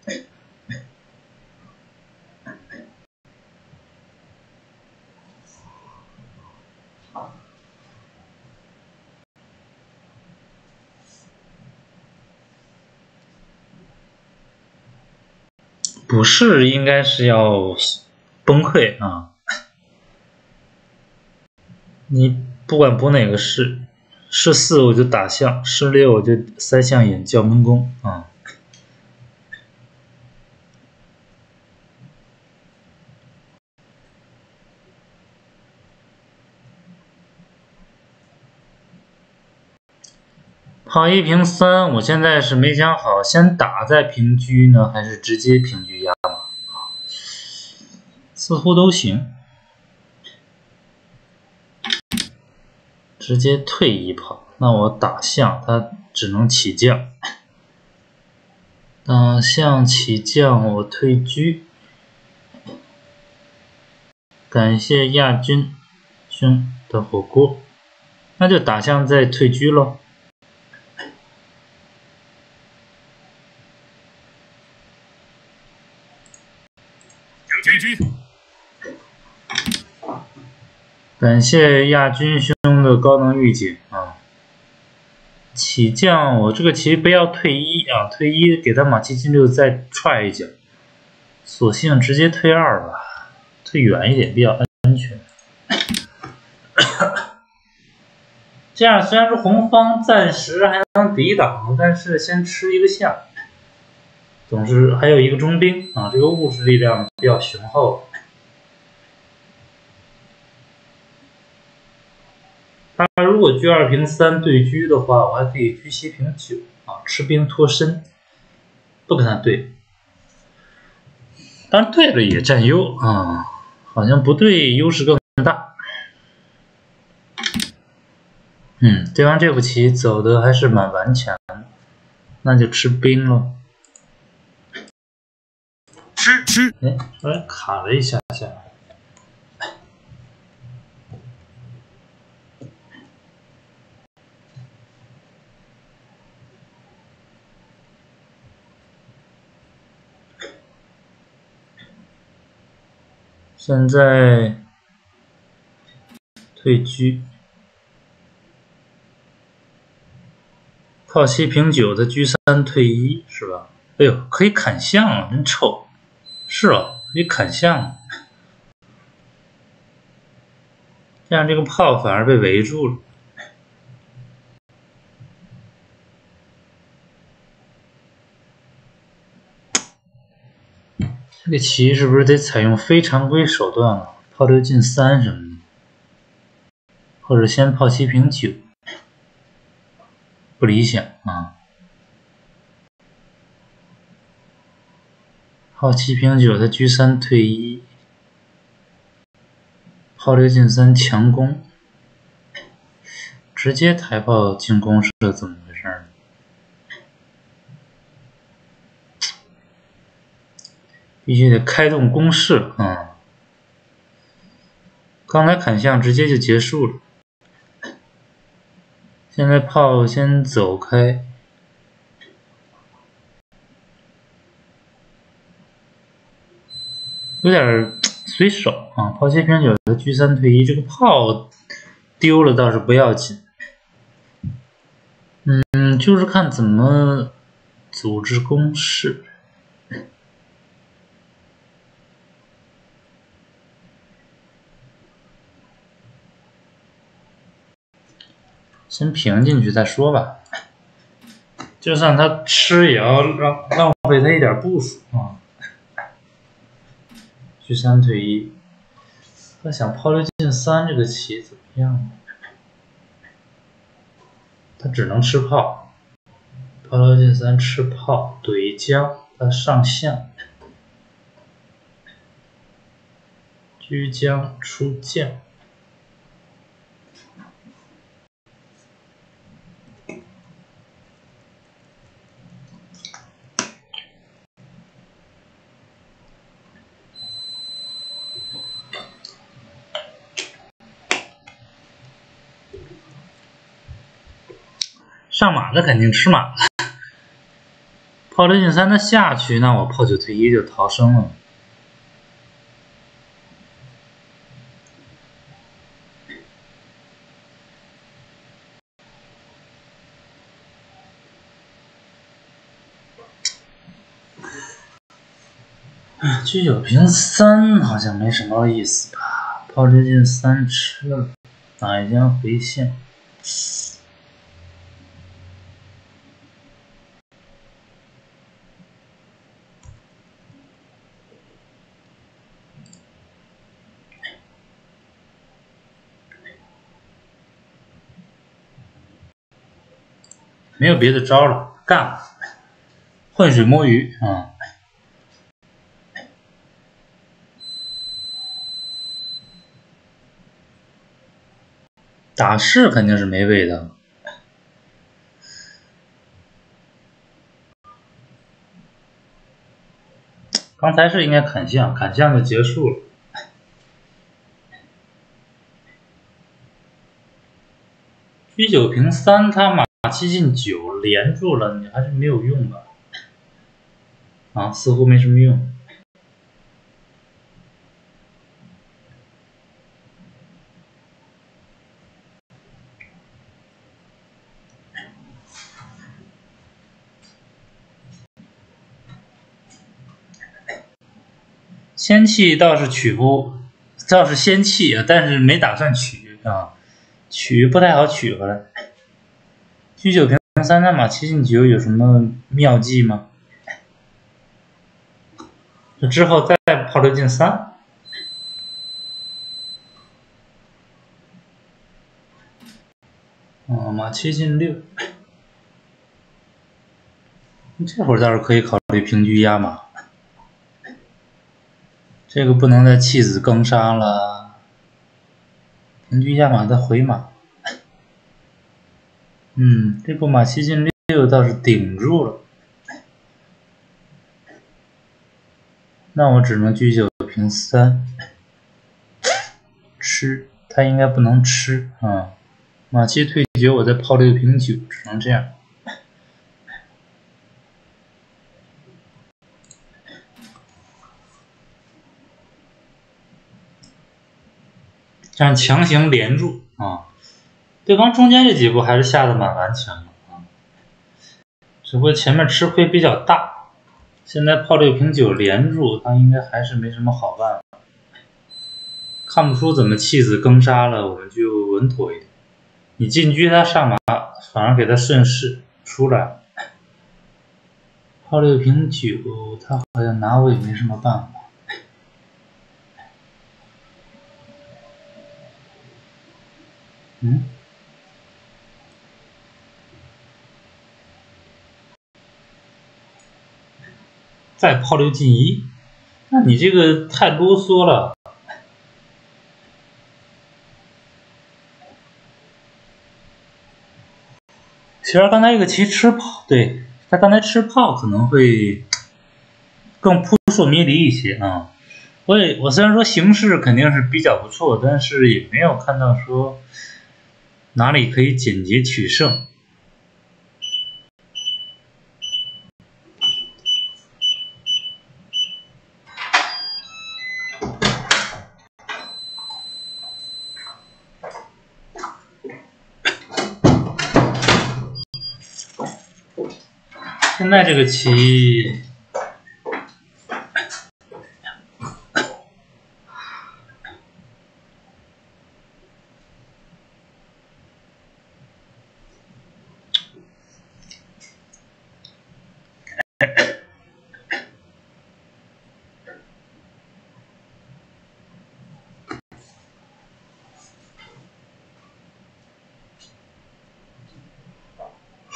补士应该是要崩溃啊！你不管补哪个士，士4我就打象，士6我就塞象眼叫闷弓啊。炮1平3，我现在是没想好，先打再平车呢，还是直接平车压马？似乎都行。直接退1炮，那我打象，他只能起将。打象起将，我退车。感谢亚军兄的火锅，那就打象再退车咯。 将军， 感谢亚军兄的高能预警啊！起将，我这个棋不要退1啊，退1给他马7进6再踹一脚，索性直接退2吧，退远一点比较安全。这样虽然说红方暂时还能抵挡，但是先吃一个象，总是还有一个中兵啊，这个物质力量比较雄厚。他如果车2平3对车的话，我还可以车7平9啊，吃兵脱身，不跟他对。当然对了也占优啊，好像不对优势更大。对方这步棋走的还是蛮顽强的，那就吃兵了。 吃， 突然卡了一下下。现在退车，炮7平9的车3退1是吧？哎呦，可以砍象啊，真臭！是哦，可以砍象，这样这个炮反而被围住了。这个棋是不是得采用非常规手段了？炮6进3什么的，或者先炮7平9，不理想啊。炮7平9的车3退1，炮6进3强攻，直接抬炮进攻是怎么回事呢？必须得开动攻势啊！刚才砍象直接就结束了，现在炮先走开，有点随手啊！炮7平9的车3退1，这个炮丢了倒是不要紧，就是看怎么组织攻势。 先平进去再说吧。就算他吃，也要浪费他一点步数啊。车3退1，他想炮6进3这个棋怎么样呢？他只能吃炮，炮6进3吃炮怼将，他上象，车将出将。上马的肯定吃马了，炮6进3的下去，那我炮9退1就逃生了。车9平3好像没什么意思吧？炮6进3吃了，打将回象。没有别的招了，干了，浑水摸鱼啊！打士肯定是没味的。刚才是应该砍象，砍象就结束了。车9平3，他马7进9连住了，你还是没有用吧？啊，似乎没什么用。先弃倒是取不，倒是先弃啊，但是没打算取啊，取不太好取回来。车9平3，他马7进9有什么妙计吗？这之后再炮6进3。马7进6，这会儿倒是可以考虑平车压马。这个不能再弃子更杀了，平车压马再回马。这步马7进6倒是顶住了，那我只能车9平3吃，他应该不能吃啊。马7退9，我再炮6平9，只能这样。这样强行连住啊！对方中间这几步还是下的蛮顽强的啊，只不过前面吃亏比较大。现在炮6平9连住，他应该还是没什么好办法。看不出怎么弃子更杀了，我们就稳妥一点。你进车他上马，反而给他顺势出来了。炮6平9，他好像拿我也没什么办法。再炮6进1，那你这个太啰嗦了。其实刚才这个棋吃炮，对，他刚才吃炮可能会更扑朔迷离一些啊。我虽然说形势肯定是比较不错，但是也没有看到说哪里可以简洁取胜。现在这个棋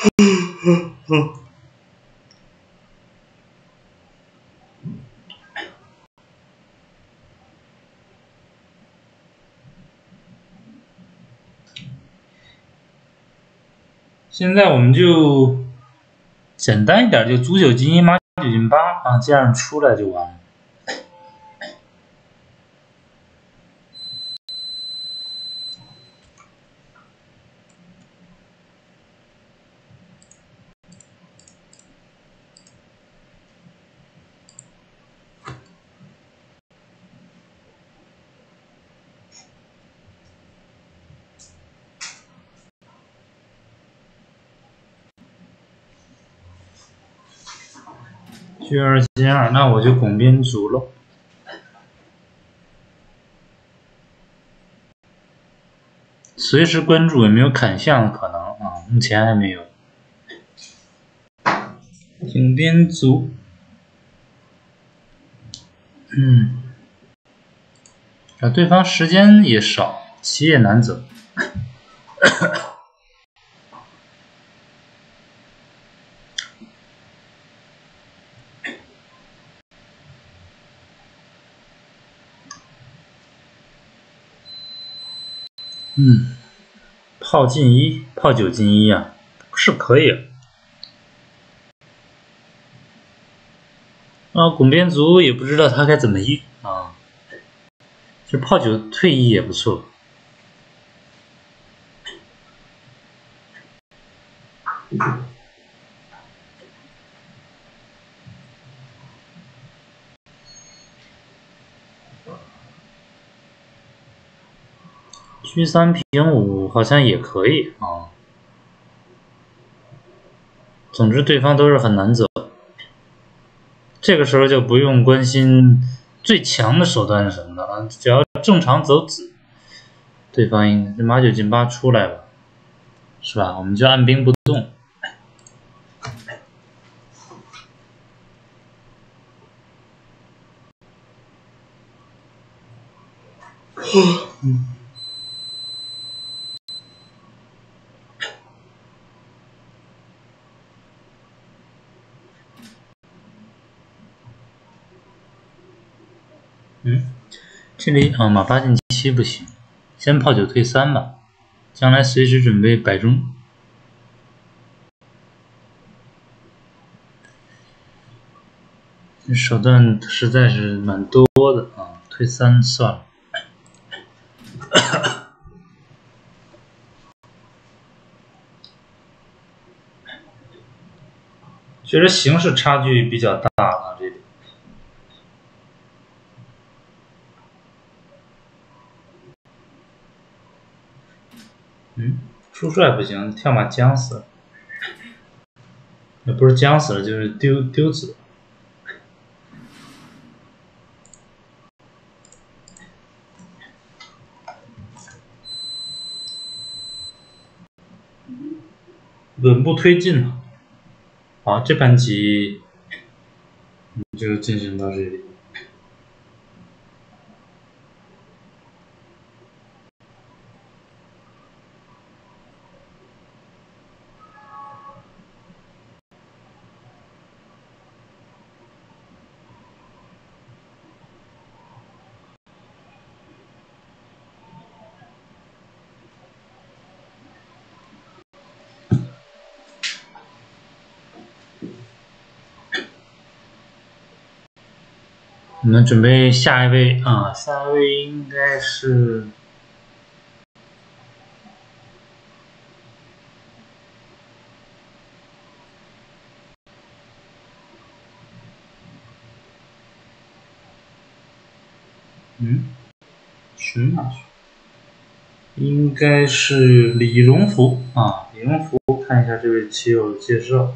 现在我们就简单一点，就足9进1马9进8啊，这样出来就完了。车2进2，那我就拱边卒了。随时关注有没有砍象的可能啊，目前还没有。挺边卒，对方时间也少，棋也难走。炮进1，炮9进1啊，是可以。拱边卒也不知道他该怎么应啊。这炮9退1也不错。车3平5好像也可以啊。总之对方都是很难走，这个时候就不用关心最强的手段是什么了啊，只要正常走子，对方应该马9进8出来了，是吧？我们就按兵不动。这里马8进7不行，先炮9退3吧，将来随时准备摆中。这手段实在是蛮多的啊，退3算了。觉得形势差距比较大啊，这里。出帅不行，跳马僵死了，也不是僵死了，就是丢子。稳步推进了。好，这盘棋就进行到这里。我们准备下一位啊，下一位应该是去哪去？应该是李荣福啊，李荣福，看一下这位棋友的介绍。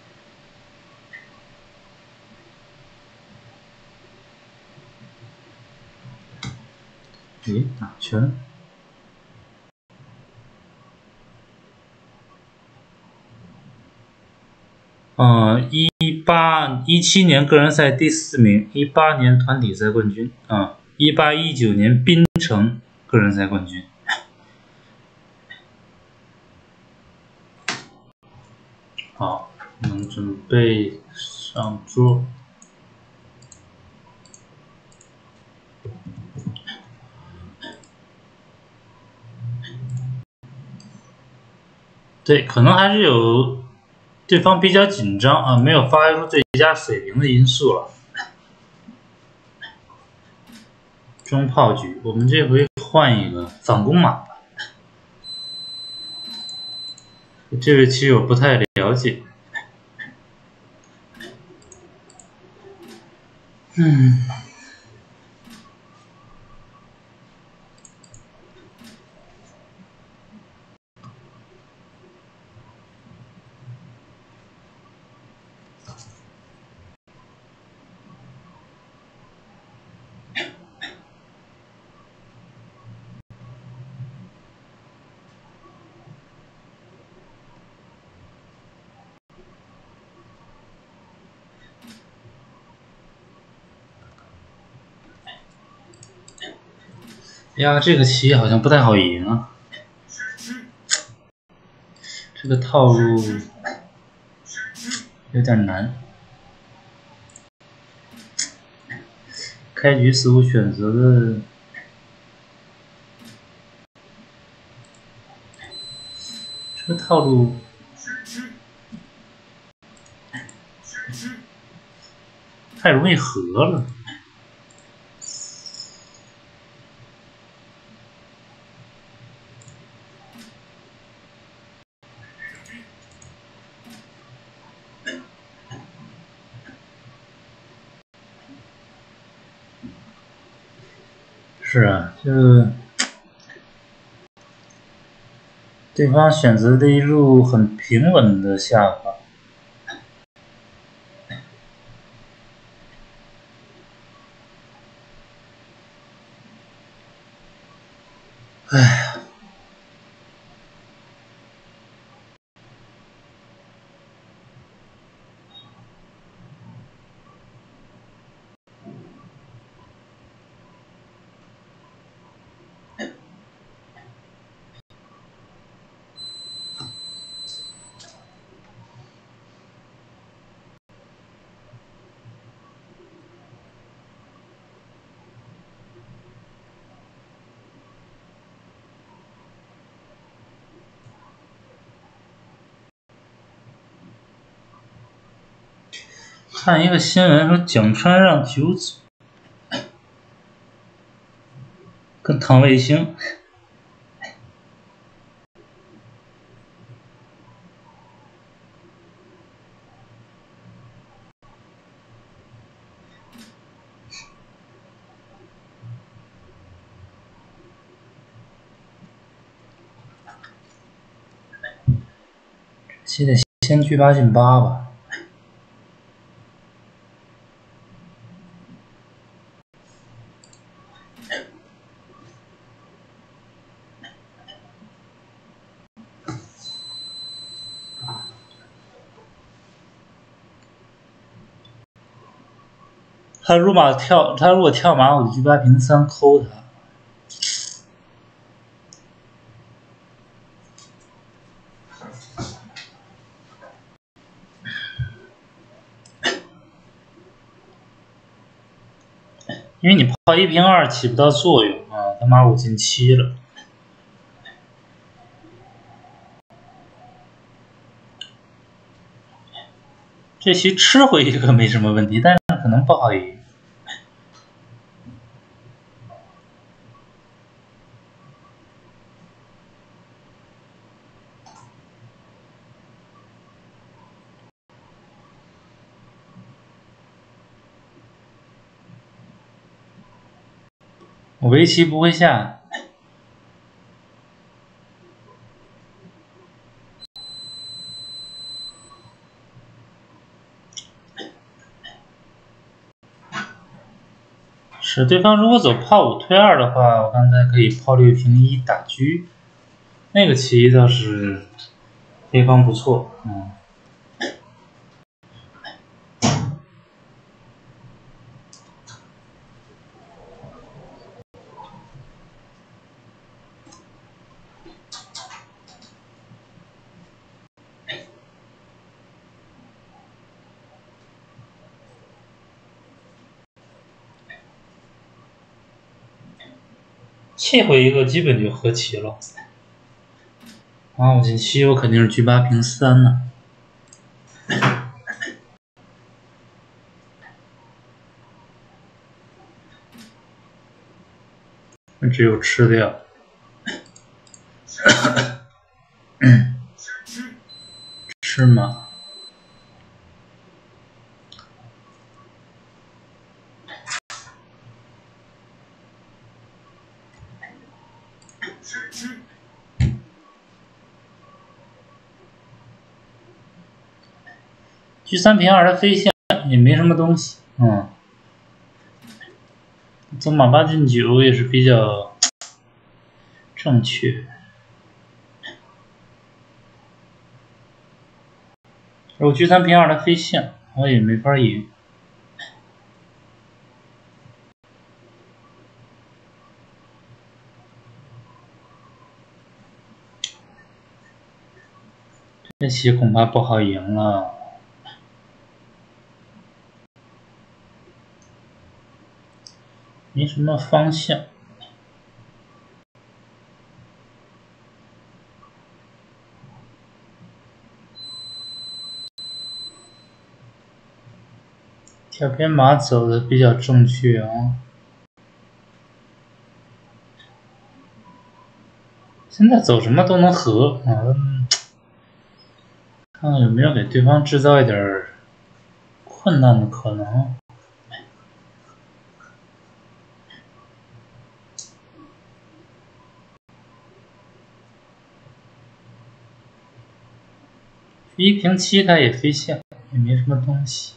打拳。17年个人赛第4名，18年团体赛冠军啊，18、19年槟城个人赛冠军。 好，我们准备上桌。对，可能还是有对方比较紧张啊，没有发挥出最佳水平的因素了。中炮局，我们这回换一个反攻马吧。这位棋友不太了解。呀，这个棋好像不太好赢啊。这个套路有点难。开局似乎选择的这个套路太容易和了。是啊，就是对方选择的一路很平稳的下法。哎呀，看一个新闻说蒋川让九子跟唐卫星。现在先去8进8吧。他如果跳马，我就去8平3抠他。因为你炮1平2起不到作用啊，他马5进7了。这棋吃回一个没什么问题，但是可能不好赢。我围棋不会下。是对方如果走炮5退2的话，我刚才可以炮6平1打车，那个棋倒是黑方不错。 切回一个基本就和齐了。啊，我进7我肯定是车8平3呢。只有吃掉。吃吗？车3平2的飞象也没什么东西，走马8进9也是比较正确。我车3平2的飞象，我也没法赢。这棋恐怕不好赢了。没什么方向。跳边马走的比较正确啊。现在走什么都能和啊，看看有没有给对方制造一点困难的可能。1平7他也飞象，也没什么东西。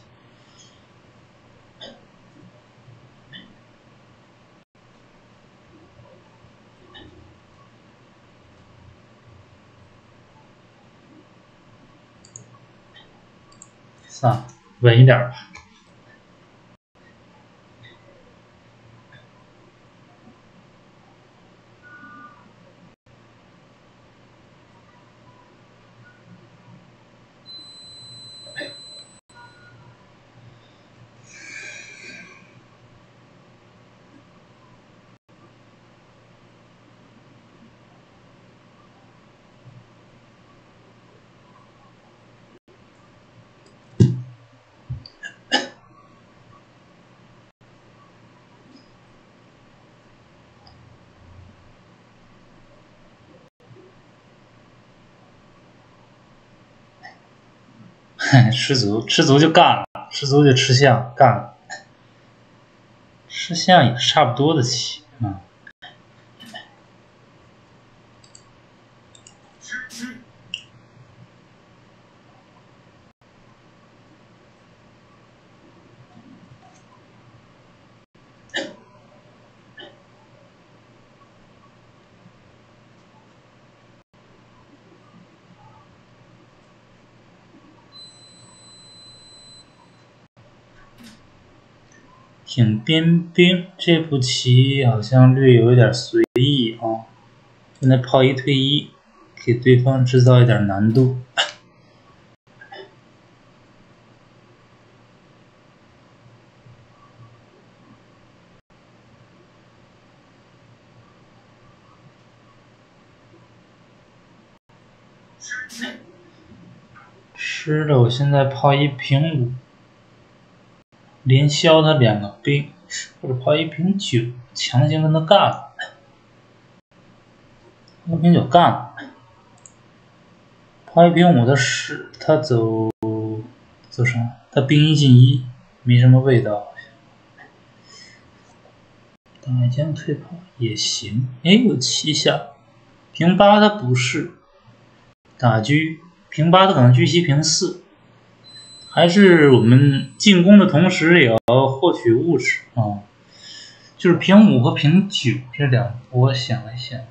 算了，稳一点吧。吃足就干了，吃足就吃象干了。吃象也是差不多的棋啊。挺边兵这步棋好像略有一点随意啊，现在炮1退1，给对方制造一点难度。吃的，我现在炮1平5，连消他2个兵，或者炮1平9，强行跟他干了。炮1平9干了。炮1平5他走啥？他兵1进1，没什么味道。打将退炮也行，哎，有7下。平8他不是打车，平8他可能车7平4。还是我们进攻的同时也要获取物质啊，就是平5和平9这两步，我想了想，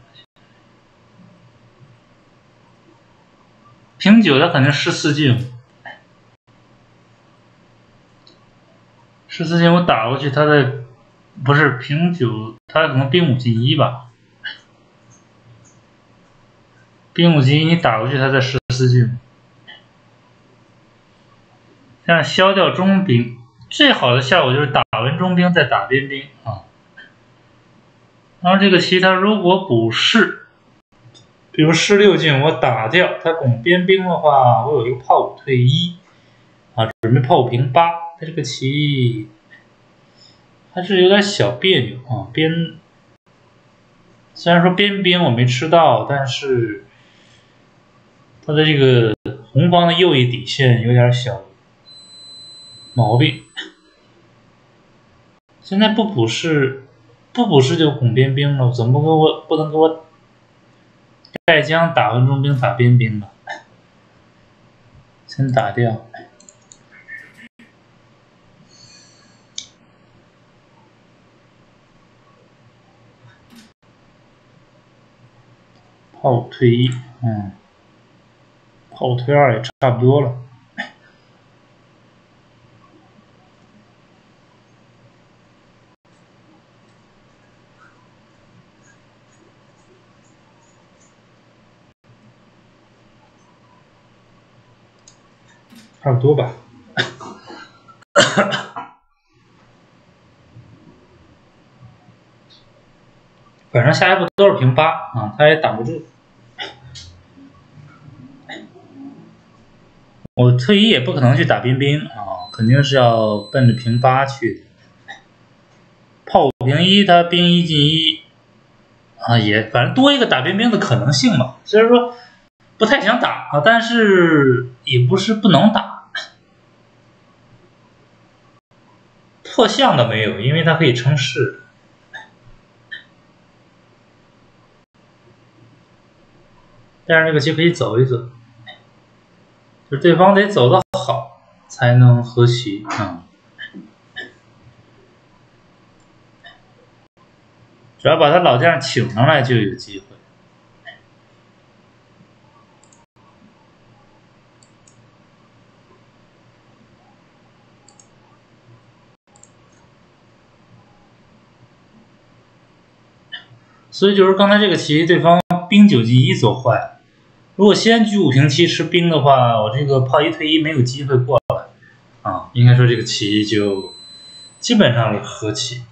平9他肯定是4进5，是4进5打过去，他的不是平9，他可能兵5进1吧，兵5进1你打过去，他再是4进5，这样消掉中兵，最好的效果就是打完中兵再打边兵啊。 然后这个棋它如果补士，比如士6进我打掉，它拱边兵的话，我有一个炮5退1啊，准备炮5平8，它这个棋还是有点小别扭啊。虽然说边兵我没吃到，但是它的这个红方的右翼底线有点小毛病。现在不补士就拱边兵了，怎么不能给我盖将打完中兵打边兵呢？先打掉。炮5退1，炮5退2也差不多了。差不多吧。反正下一步都是平8啊，他也挡不住。我退1也不可能去打边兵啊，肯定是要奔着平8去的。炮5平1，他兵1进1啊，也反正多一个打边兵的可能性嘛。虽然说不太想打啊，但是也不是不能打。破象的没有，因为它可以称士。但是这个棋可以走一走，就是对方得走得好才能和棋啊。只要把他老将请上来就有机会。所以就是刚才这个棋，对方兵9进1走坏。如果先车5平7吃兵的话，我这个炮1退1没有机会过来啊。应该说这个棋就基本上是和棋。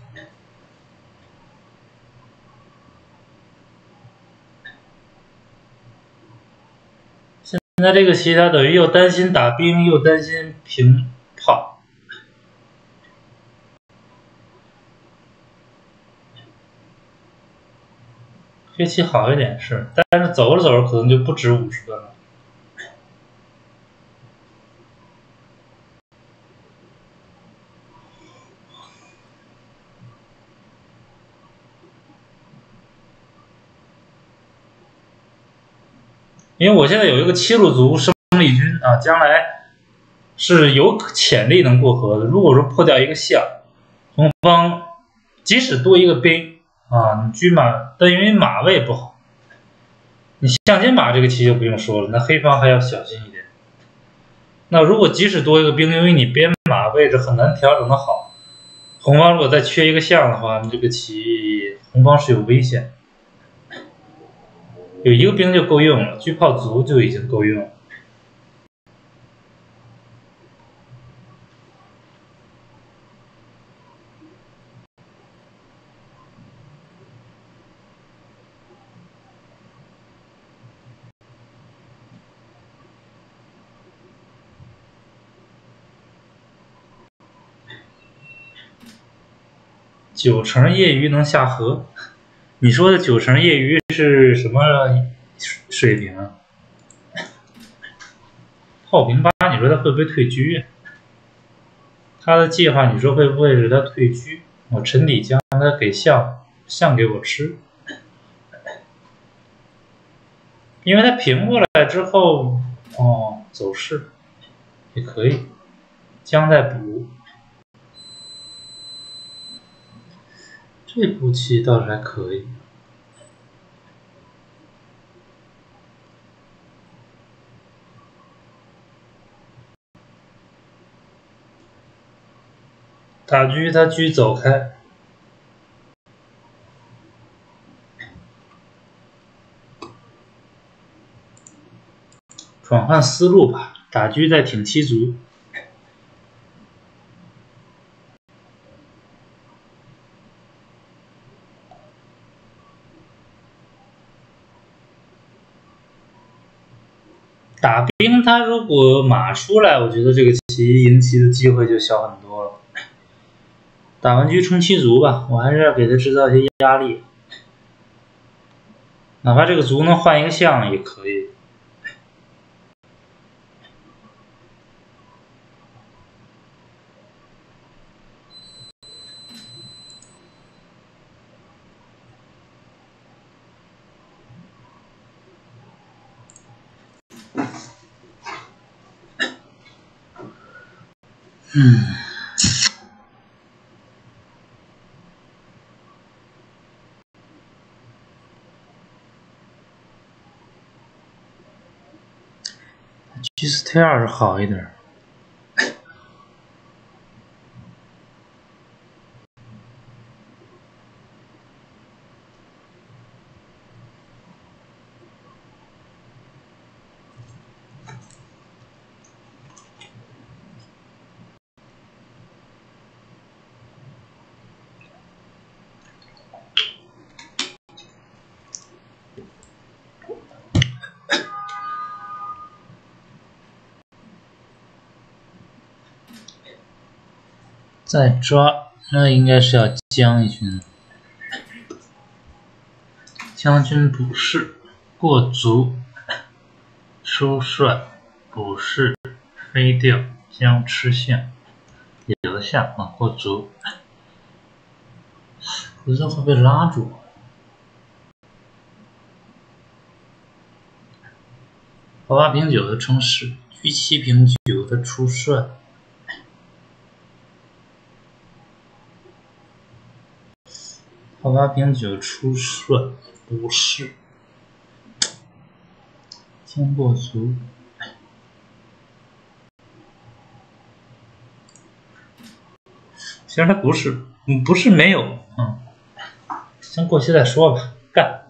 现在这个棋他等于又担心打兵，又担心平炮。黑棋好一点是，但是走着走着可能就不止50分了。因为我现在有一个7路卒生力军啊，将来是有潜力能过河的。如果说破掉一个象，红方即使多一个兵啊，你车马，但因为马位不好，你象前马这个棋就不用说了，那黑方还要小心一点。那如果即使多一个兵，因为你边马位置很难调整的好，红方如果再缺一个象的话，你这个棋红方是有危险。有一个兵就够用了，车炮卒就已经够用了。9成业余能下河，你说的9成业余是什么水平啊？炮平8，你说他会不会退车？他的计划你说会不会是他退车？我沉底将他给象给我吃，因为他平过来之后，走势也可以，将再补。这步棋倒是还可以。打车他车走开，转换思路吧，打车再挺7卒。 打兵他如果马出来，我觉得这个棋赢棋的机会就小很多了。打完车冲七卒吧，我还是要给他制造一些压力，哪怕这个卒能换一个象也可以。G 4 T 2是好一点。再抓，那应该是要将一军。将军补士，过卒，收帅，补士，飞调，将吃象，留下啊，过卒。可是会被拉住。跑8平9的称士，车7平9的出帅。跑8平9出帅，补士，将过卒。其实他不是，不是没有，先过去再说吧，干。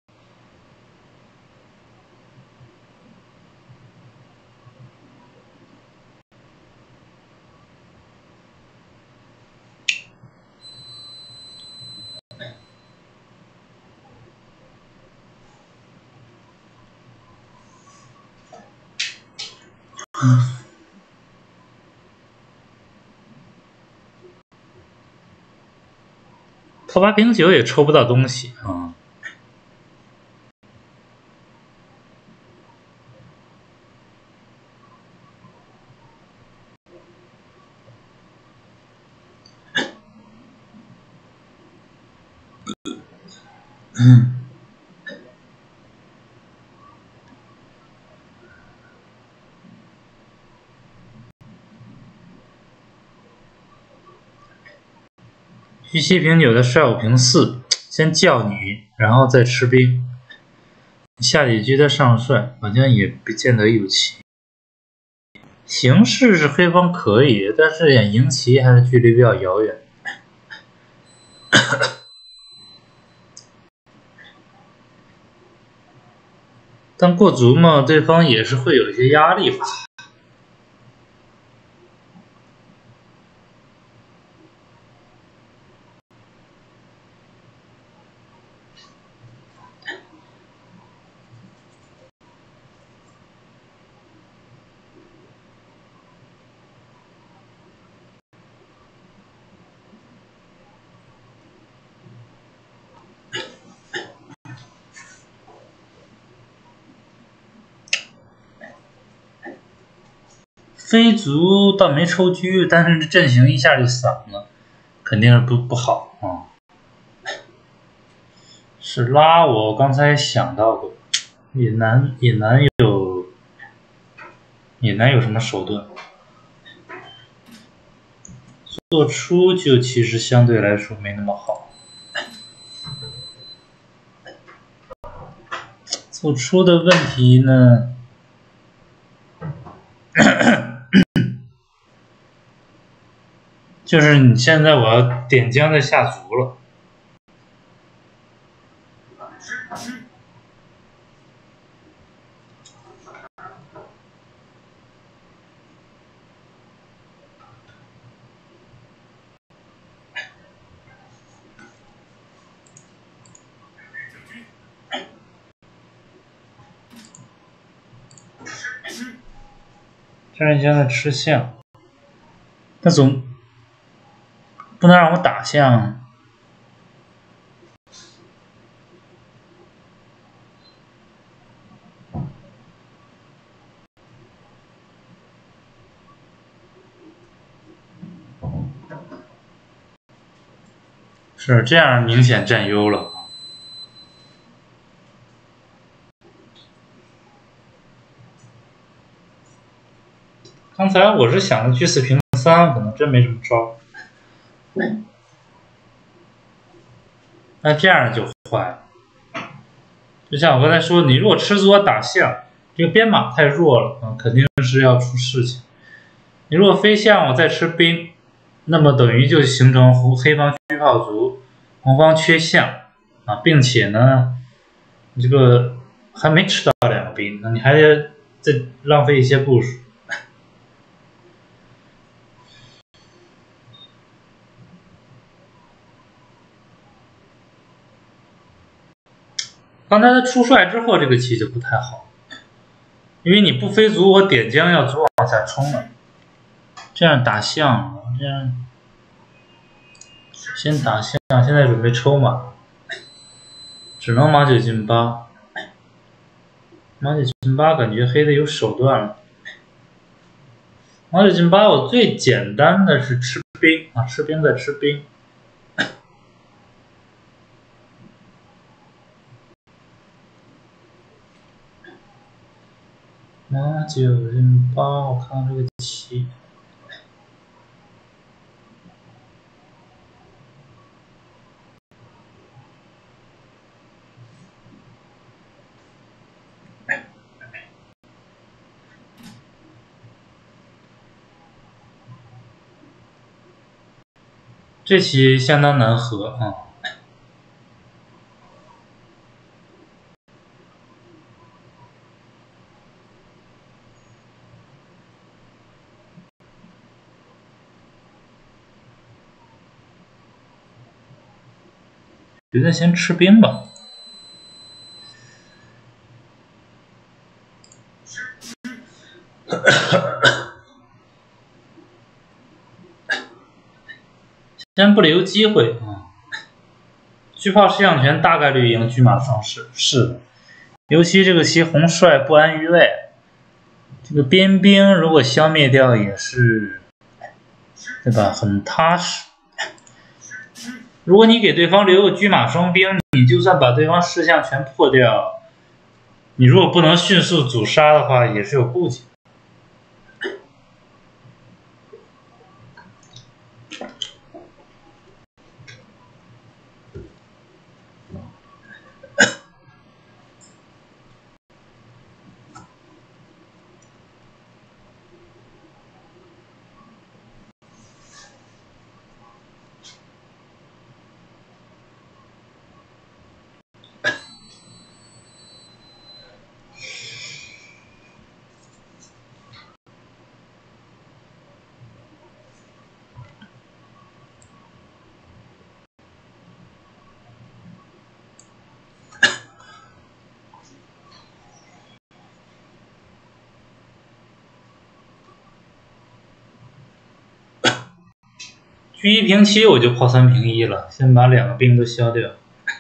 跑8平9也抽不到东西啊。车7平9的帅5平4，先叫你，然后再吃兵。下几局的上帅好像也不见得有棋。形势是黑方可以，但是赢棋还是距离比较遥远。但过卒嘛，对方也是会有一些压力吧。飞卒倒没抽车，但是这阵型一下就散了，肯定是不好啊。是拉，我刚才想到过，也难有什么手段。做出就其实相对来说没那么好。做出的问题呢？就是你现在我要点将再下卒了。 战将在吃象，那总不能让我打象。是这样，明显占优了。刚才我是想着车4平3，可能真没什么招。那这样就坏了。就像我刚才说，你如果吃卒打象，这个边马太弱了啊，肯定是要出事情。你如果飞象，我再吃兵，那么等于就形成黑方车炮卒，红方缺象啊，并且呢，你这个还没吃到2个兵，那你还得再浪费一些部署。刚才他出帅之后，这个棋就不太好，因为你不飞卒，我点将要卒往下冲了，这样打象，这样先打象，现在准备抽马，只能马9进8，马9进8感觉黑的有手段了。马9进8，我最简单的是吃兵啊，吃兵再吃兵。马9进8，我看看这个棋。这棋相当难和啊。觉得先吃兵吧。先不留机会啊。车炮吃象权大概率赢车马双士，是的。尤其这个棋红帅不安于位，这个边兵如果消灭掉也是，对吧？很踏实。如果你给对方留个车马双兵，你就算把对方士象全破掉，你如果不能迅速阻杀的话，也是有顾忌。车1平7，我就炮3平1了，先把2个兵都消掉。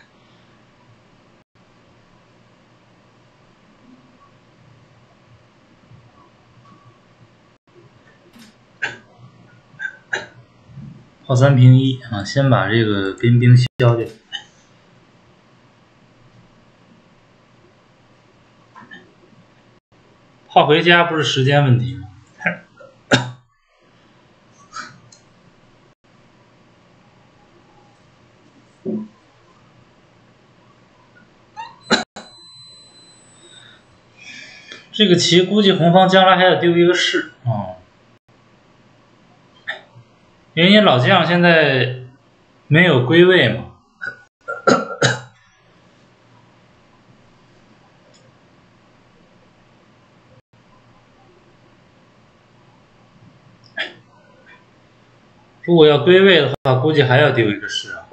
炮3平1啊，先把这个边兵消掉。炮回家不是时间问题吗？这个棋估计红方将来还得丢一个士啊，因为你老将现在没有归位嘛。如果要归位的话，估计还要丢一个士啊。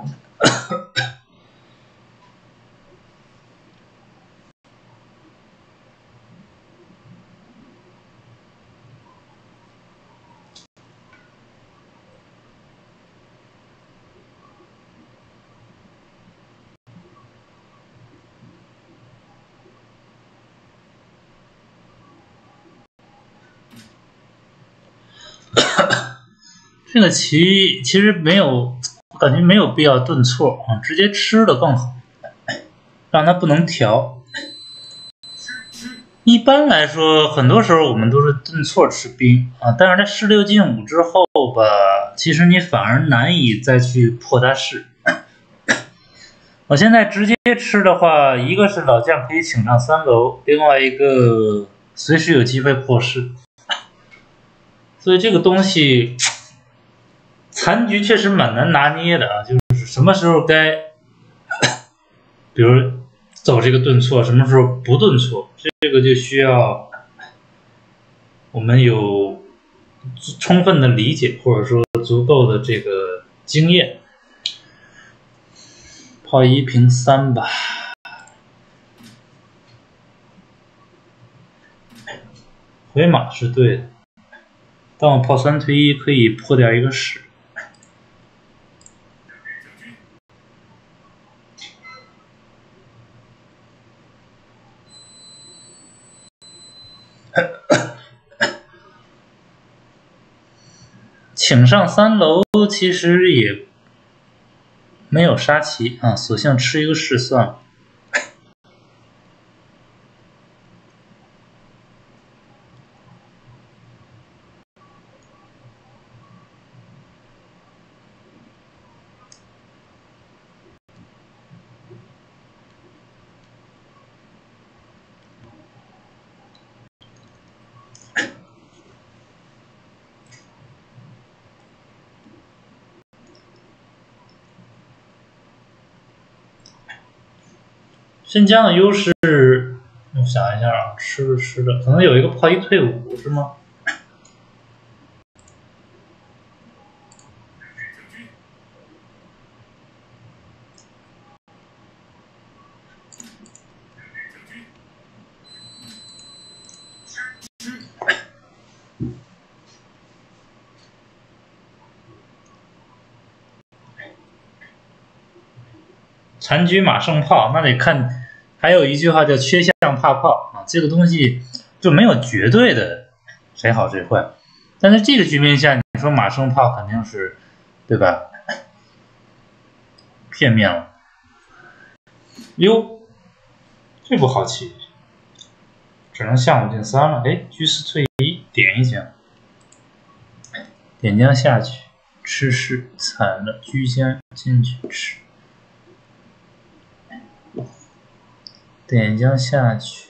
这个棋其实没有，我感觉没有必要顿挫啊，直接吃的更好，让它不能调。一般来说，很多时候我们都是顿挫吃兵啊，但是在士6进5之后吧，其实你反而难以再去破它士。我现在直接吃的话，一个是老将可以请上3楼，另外一个随时有机会破士，所以这个东西残局确实蛮难拿捏的啊，就是什么时候该，比如走这个顿挫，什么时候不顿挫，这个就需要我们有充分的理解，或者说足够的这个经验。炮1平3吧，回马是对的，但我炮3推1可以破掉一个士。请上3楼其实也没有杀棋啊，索性吃一个士算了。新疆的优势，我想一下啊，吃的可能有一个炮1退5是吗？残局马胜炮，那得看，还有一句话叫缺象怕炮啊，这个东西就没有绝对的谁好谁坏，但是这个局面下，你说马胜炮肯定是，对吧？片面了。哟，这不好棋，只能象5进3了。哎，车4退1，点一将，点将下去，吃士惨了，车将进去吃。点将下去，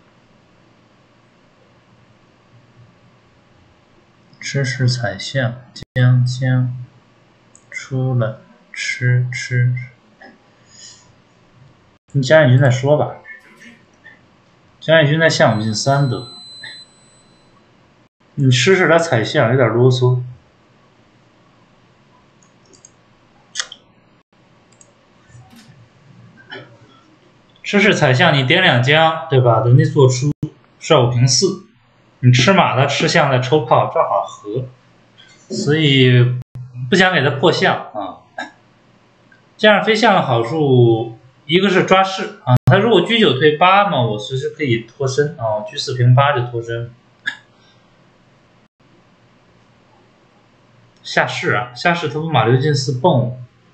吃士踩象，将出了，吃。你江野军再说吧，江野军在象5进3得，你吃士他踩象有点啰嗦。吃士踩象，你点2将，对吧？人家做出帅5平4，你吃马的吃象再抽炮，正好合，所以不想给他破象啊。这样飞象的好处，一个是抓士啊，他如果车9退8嘛，我随时可以脱身啊，车4平8就脱身。下士啊，下士他不马6进4蹦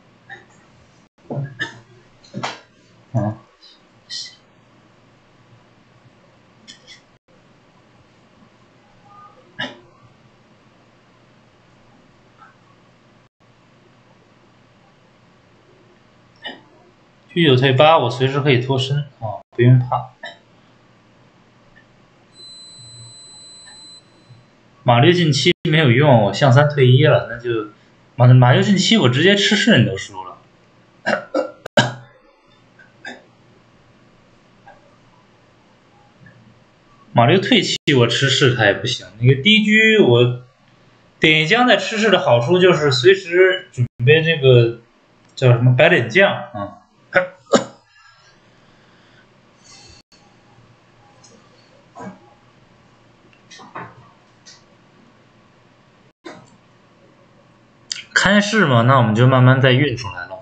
我啊。车9退8，我随时可以脱身啊，不用怕。马6进7没有用，我象3退1了，那就马6进7，我直接吃士你都输了。马6退7，我吃士他也不行。那个低车我点一将在吃士的好处就是随时准备这个叫什么白脸将啊。开市嘛，那我们就慢慢再运出来了。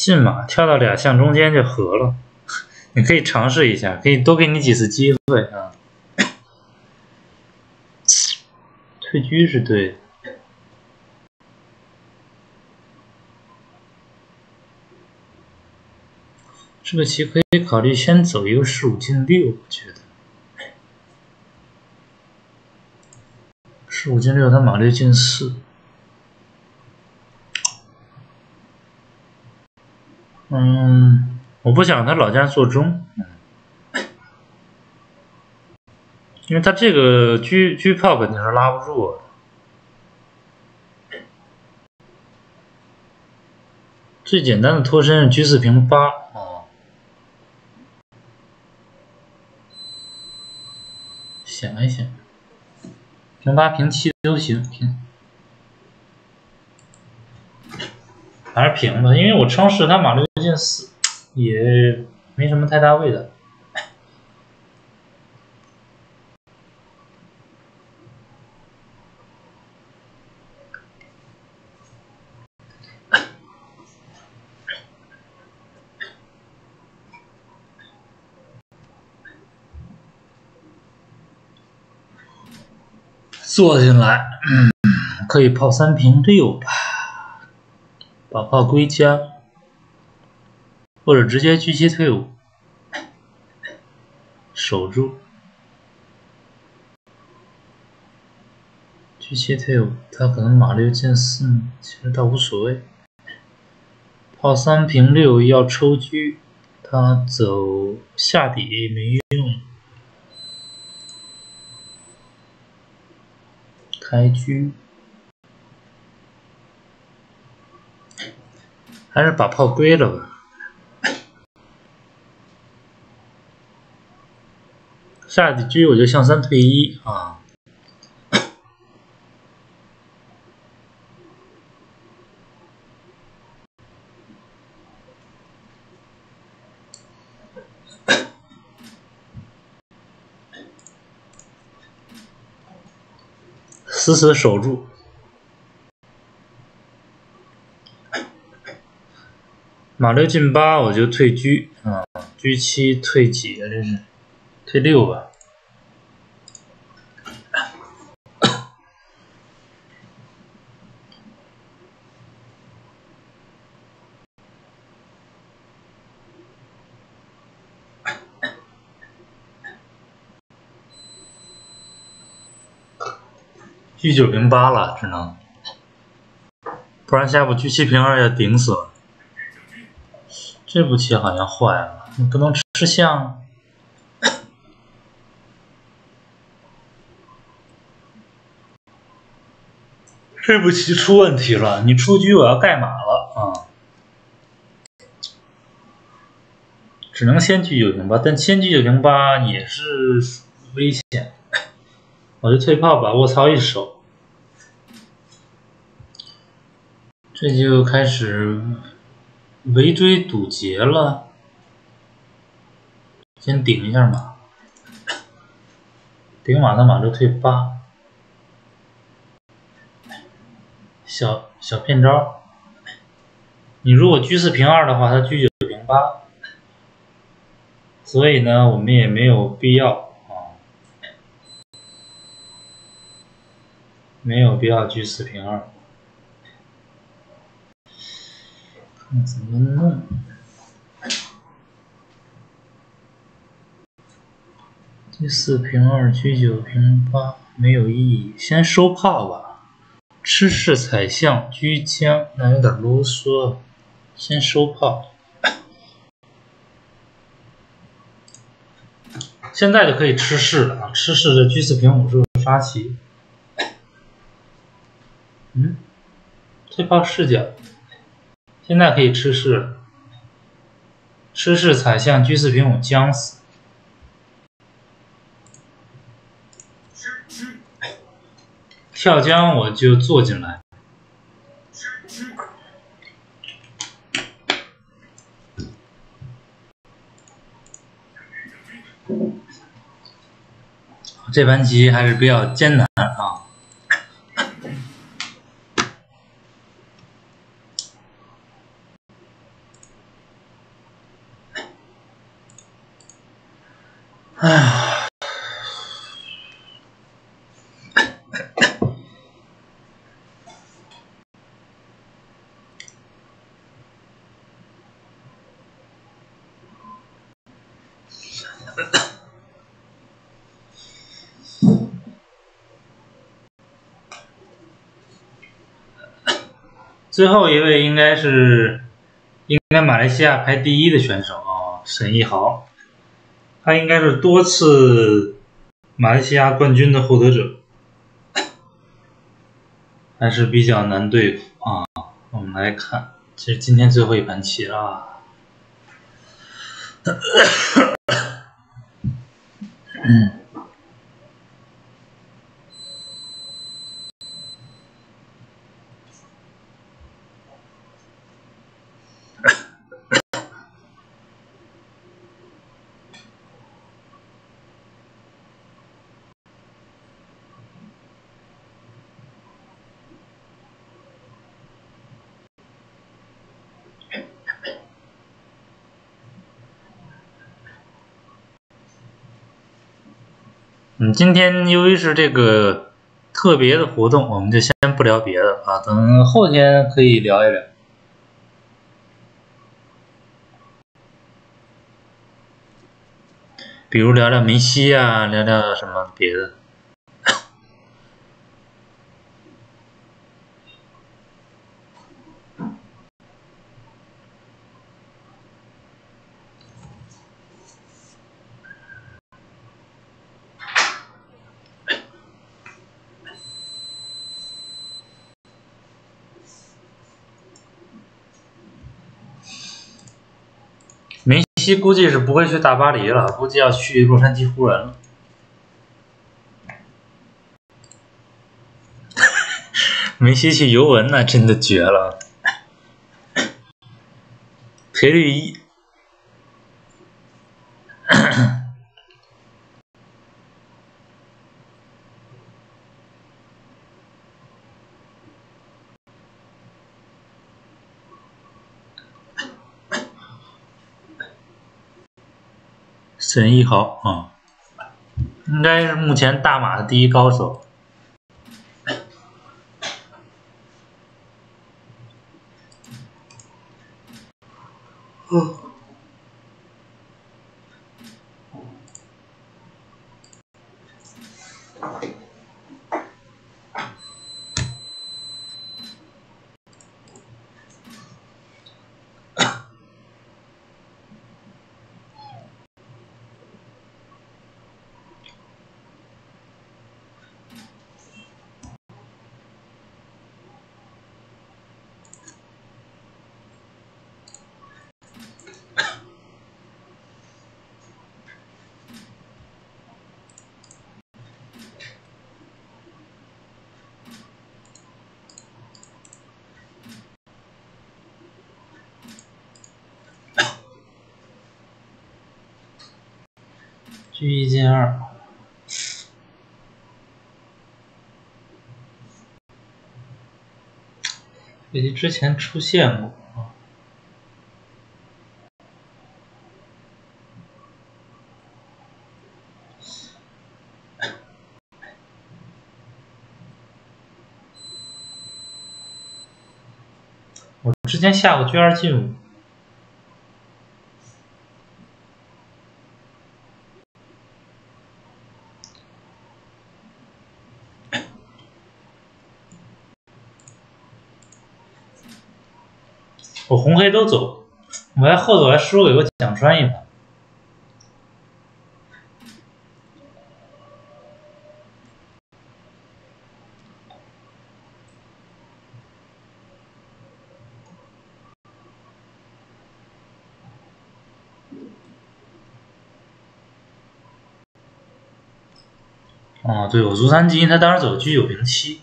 进马跳到俩象中间就和了，你可以尝试一下，可以多给你几次机会啊。退车是对的。这个棋可以考虑先走一个15进6，我觉得。15进6，他马6进4。我不想他老家做中，因为他这个车炮肯定是拉不住我的。最简单的脱身是车4平8啊，想一想，平8平7都行，还是平的，因为我称是他马6进4，也没什么太大味道。坐进来，可以炮3平6吧，把炮归家，或者直接车7退5，守住。车7退5，他可能马6进4，其实倒无所谓。炮3平6要抽车，他走下底没用。开车，还是把炮归了吧。下底车我就向3退1啊。死死守住。马6进8，我就退车啊，车7退几啊？这是退6吧。车9平8了，只能，不然下步车7平2要顶死了。这步棋好像坏了，你不能吃象。这步棋出问题了，你出车我要盖马了啊！只能先车9平8，但先车9平8也是危险。我就退炮把卧槽一守，这就开始围追堵截了。先顶一下马，顶马的马6退8，小骗招。你如果车4平2的话，他车9平8，所以呢，我们也没有必要啊，没有必要车4平2。看怎么弄。车4平2，车9平8没有意义，先收炮吧。吃士踩象车将，那有点啰嗦，先收炮。现在就可以吃士了啊！吃士的车4平5是个杀棋。退炮视角，现在可以吃士了。吃士踩象车4平5将死。跳将我就坐进来。这盘棋还是比较艰难啊。 哎呀，最后一位应该马来西亚排第一的选手啊，沈奕豪，他应该是多次马来西亚冠军的获得者，还是比较难对付啊。我们来看，其实今天最后一盘棋了。今天由于是这个特别的活动，我们就先不聊别的啊，等后天可以聊一聊。比如聊聊梅西啊，聊聊什么别的。梅西估计是不会去大巴黎了，估计要去洛杉矶湖人了。梅西去尤文那真的绝了，赔率1。沈奕豪啊，应该是目前大马的第一高手。G1见2，飞机之前出现过啊。我之前下过G2进5。我红黑都走，我还后头还输给过蒋川一盘。哦，对，我足3基因他当时走G907。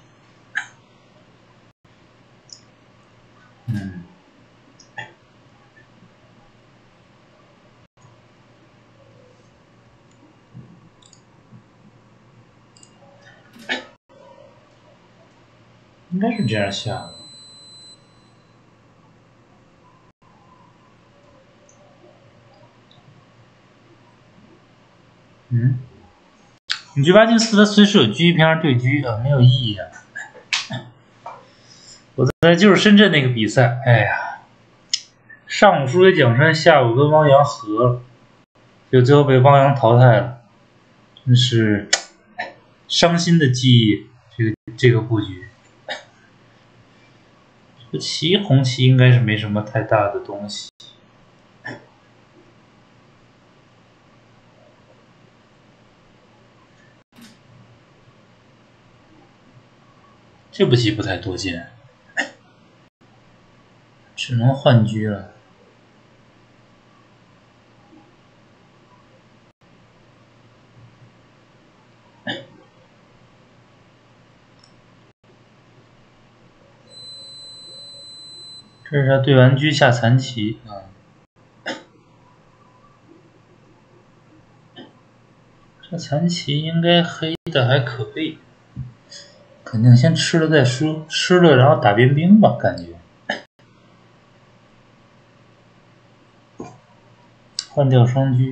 应该是这样下的。 你局8进4，它随时有车平对车啊，没有意义啊。我在就是深圳那个比赛，哎呀，上午输给蒋山，下午跟汪洋和了，就最后被汪洋淘汰了，真是伤心的记忆。这个布局，这个旗红旗应该是没什么太大的东西。这步棋不太多见，只能换车了。这是他对完车下残棋啊，这残棋应该黑的还可以，肯定先吃了再说，吃了然后打边兵吧，感觉。换掉双车。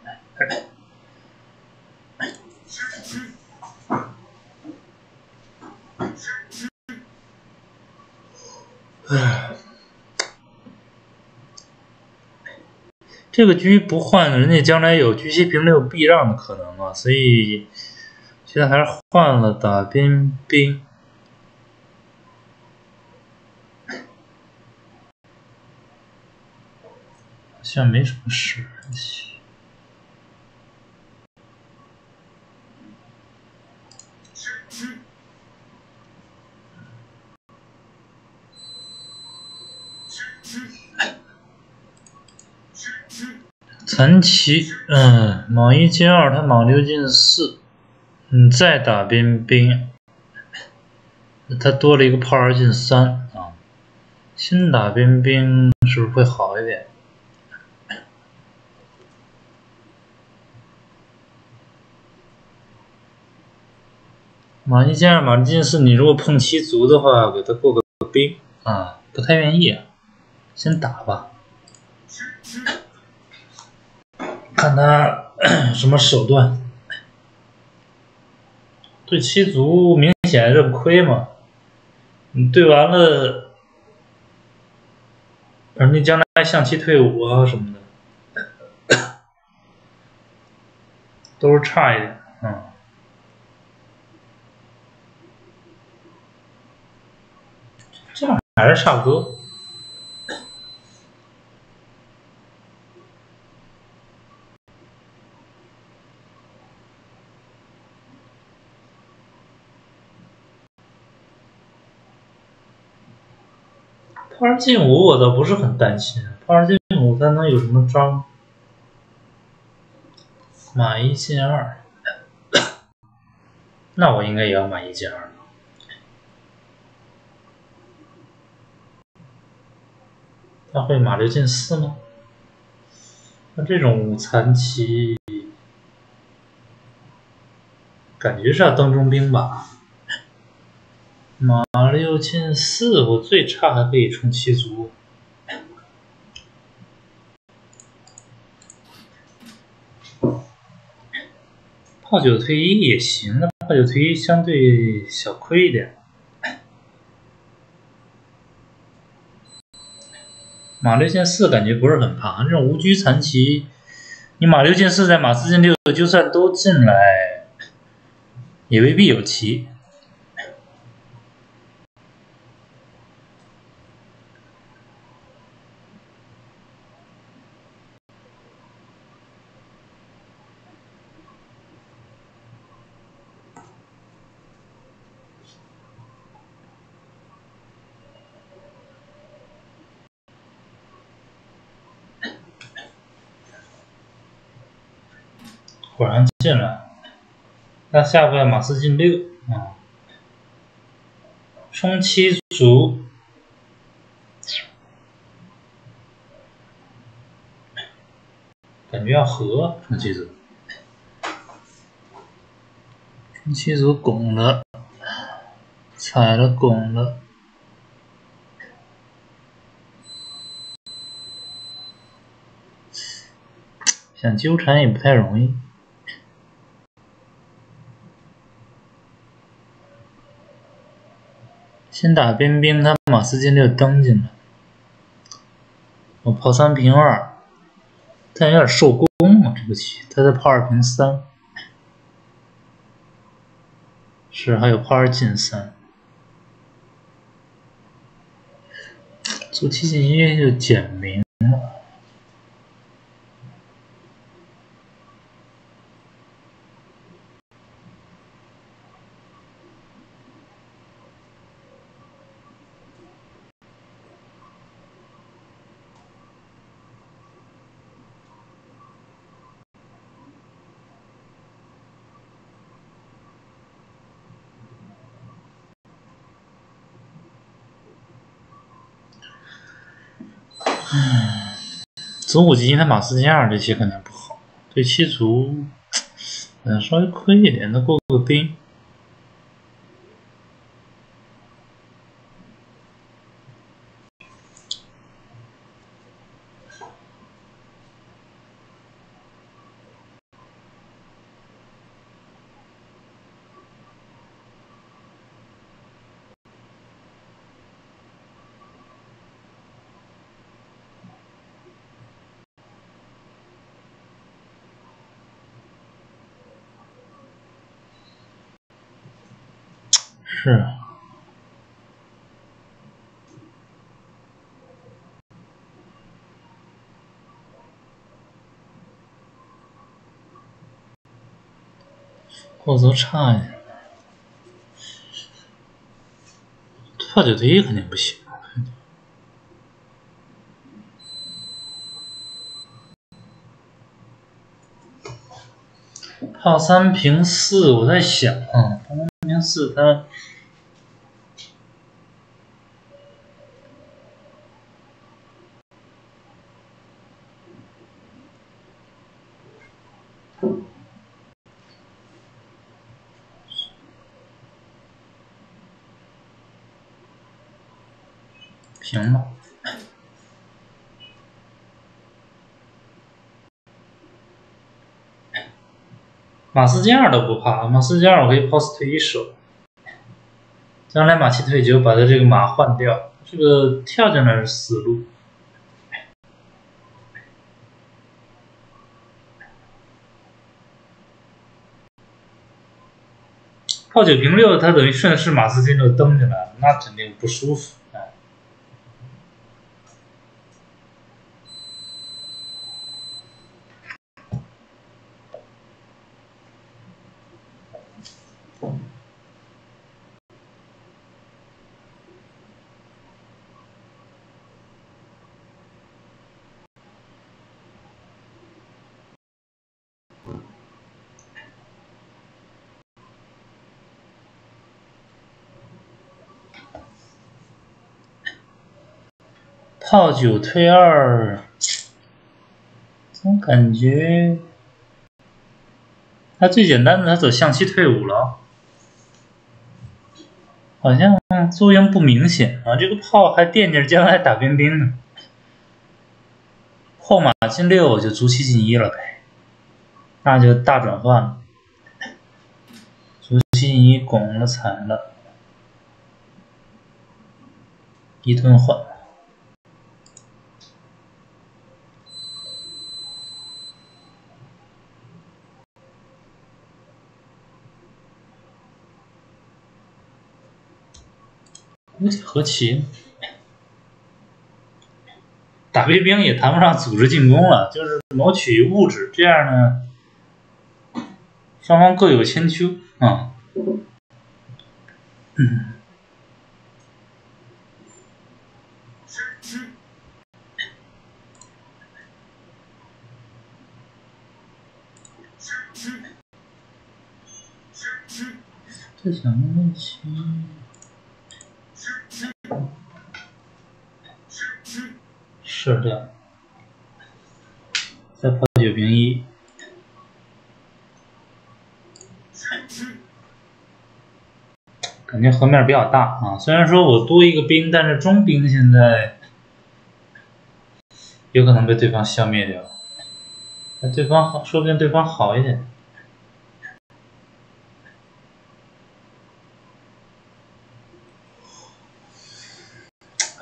这个车不换，人家将来有车7平6避让的可能啊，所以现在还是换了打边兵。好像没什么事。残棋，马1进2，他马6进4，再打边兵，他多了一个炮2进3啊，先打边兵是不是会好一点？马1进2，马6进4，你如果碰7卒的话，给他过个兵啊，不太愿意啊，先打吧。看他什么手段。对7卒明显认亏嘛，你对完了，人家将来象棋退5啊什么的，都是差一点。这样还是差不多。炮2进5我倒不是很担心，炮2进5他能有什么招？马1进2，那我应该也要马1进2。他会马6进4吗？那这种残棋，感觉是要登中兵吧？马6进4，我最差还可以冲7卒。炮9退1也行，那炮9退1相对小亏一点。马6进4感觉不是很怕，这种无车残棋，你马6进4在马4进6，就算都进来，也未必有棋。果然进来，那下步马4进6啊，冲7卒，感觉要和冲7卒，冲7卒拱了，踩了拱了，想纠缠也不太容易。 先打边兵，他马四进6登进来，我炮3平2，但有点受攻啊，这个棋，他在炮2平3，是还有炮2进3，卒7进1就简明了。卒5进1，他马4进2，这棋肯定不好。对7卒，稍微亏一点，他过个兵。是啊，后则差一点，炮9退1肯定不行。炮3平4，我在想啊，炮3平4，他平吧。马4进2都不怕，马4进2我可以炮4退1守，将来马7退9，把他这个马换掉，这个跳进来是死路。炮9平6，他等于顺势马4进6登进来了，那肯定不舒服。炮9退2，总感觉他最简单的，他走象7退5了，好像作用不明显啊。这个炮还惦记着将来打边兵呢。后马进6就卒7进1了呗，那就大转换了。卒7进1拱了踩了，一顿换。估计和棋打边兵也谈不上组织进攻了，就是谋取物质，这样呢，双方各有千秋啊。这想问题是这样，再炮9平1，感觉河面比较大啊。虽然说我多一个兵，但是中兵现在有可能被对方消灭掉。那对方好，说不定对方好一点。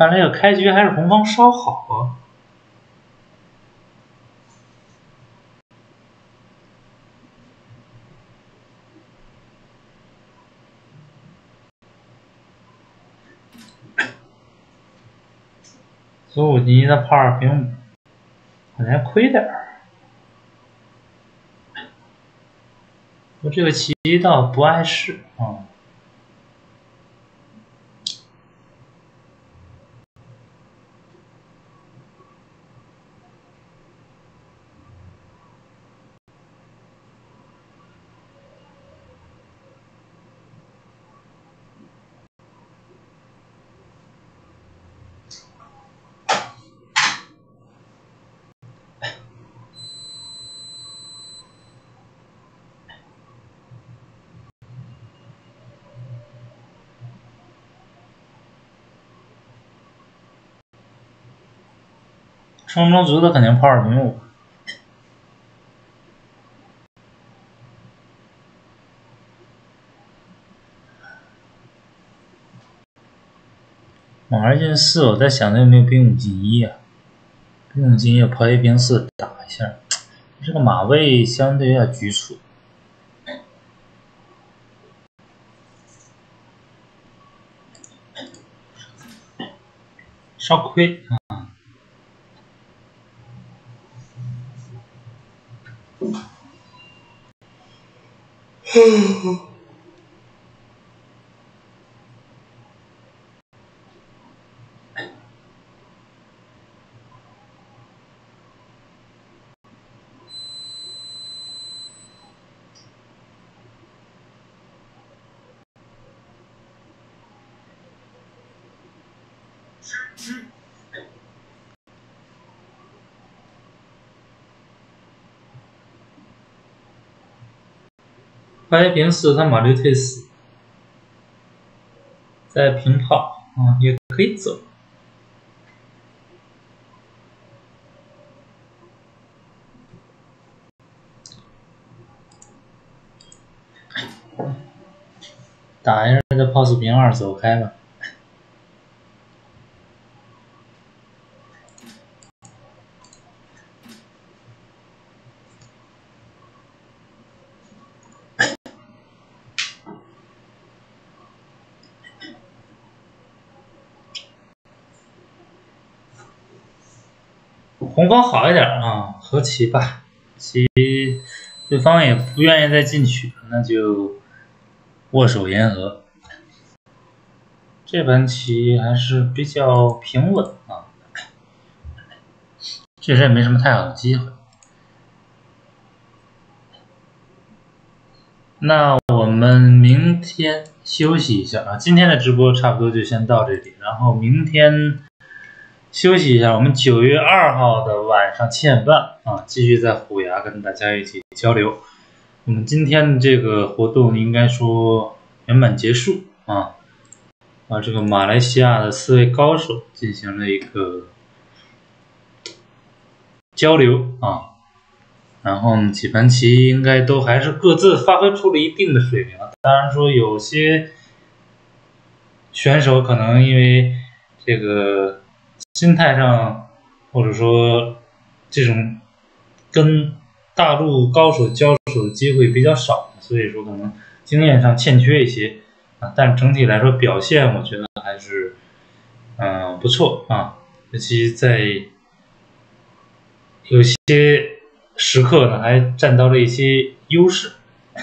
看来这个开局还是红方稍好啊。左5进1的炮2平5，好像亏点儿。我这个棋倒不碍事啊。双中卒的肯定炮2平5。马2进4，我在想他有没有兵5进1啊？兵5进1，炮1平4打一下，这个马位相对有点局促，稍亏啊。炮1平4，他马6退4，再平炮啊，也可以走。打一下再炮4平2走开了。红方好一点啊，和棋吧，棋对方也不愿意再进取，那就握手言和。这盘棋还是比较平稳啊，确实也没什么太好的机会。那我们明天休息一下啊，今天的直播差不多就先到这里，然后明天休息一下，我们9月2号的晚上7点半啊，继续在虎牙跟大家一起交流。我们今天的这个活动应该说圆满结束啊，这个马来西亚的4位高手进行了一个交流啊，然后几盘棋应该都还是各自发挥出了一定的水平，当然说有些选手可能因为这个心态上，或者说这种跟大陆高手交手的机会比较少，所以说可能经验上欠缺一些啊，但整体来说表现我觉得还是不错啊，尤其在有些时刻呢还占到了一些优势。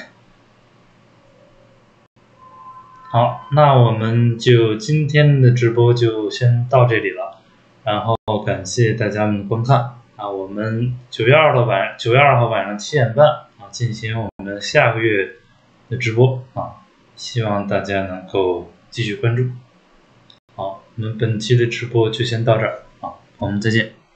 好，那我们就今天的直播就先到这里了，然后感谢大家们的观看啊，我们9月2号晚上7点半啊进行我们下个月的直播啊，希望大家能够继续关注。好，我们本期的直播就先到这儿啊，我们再见。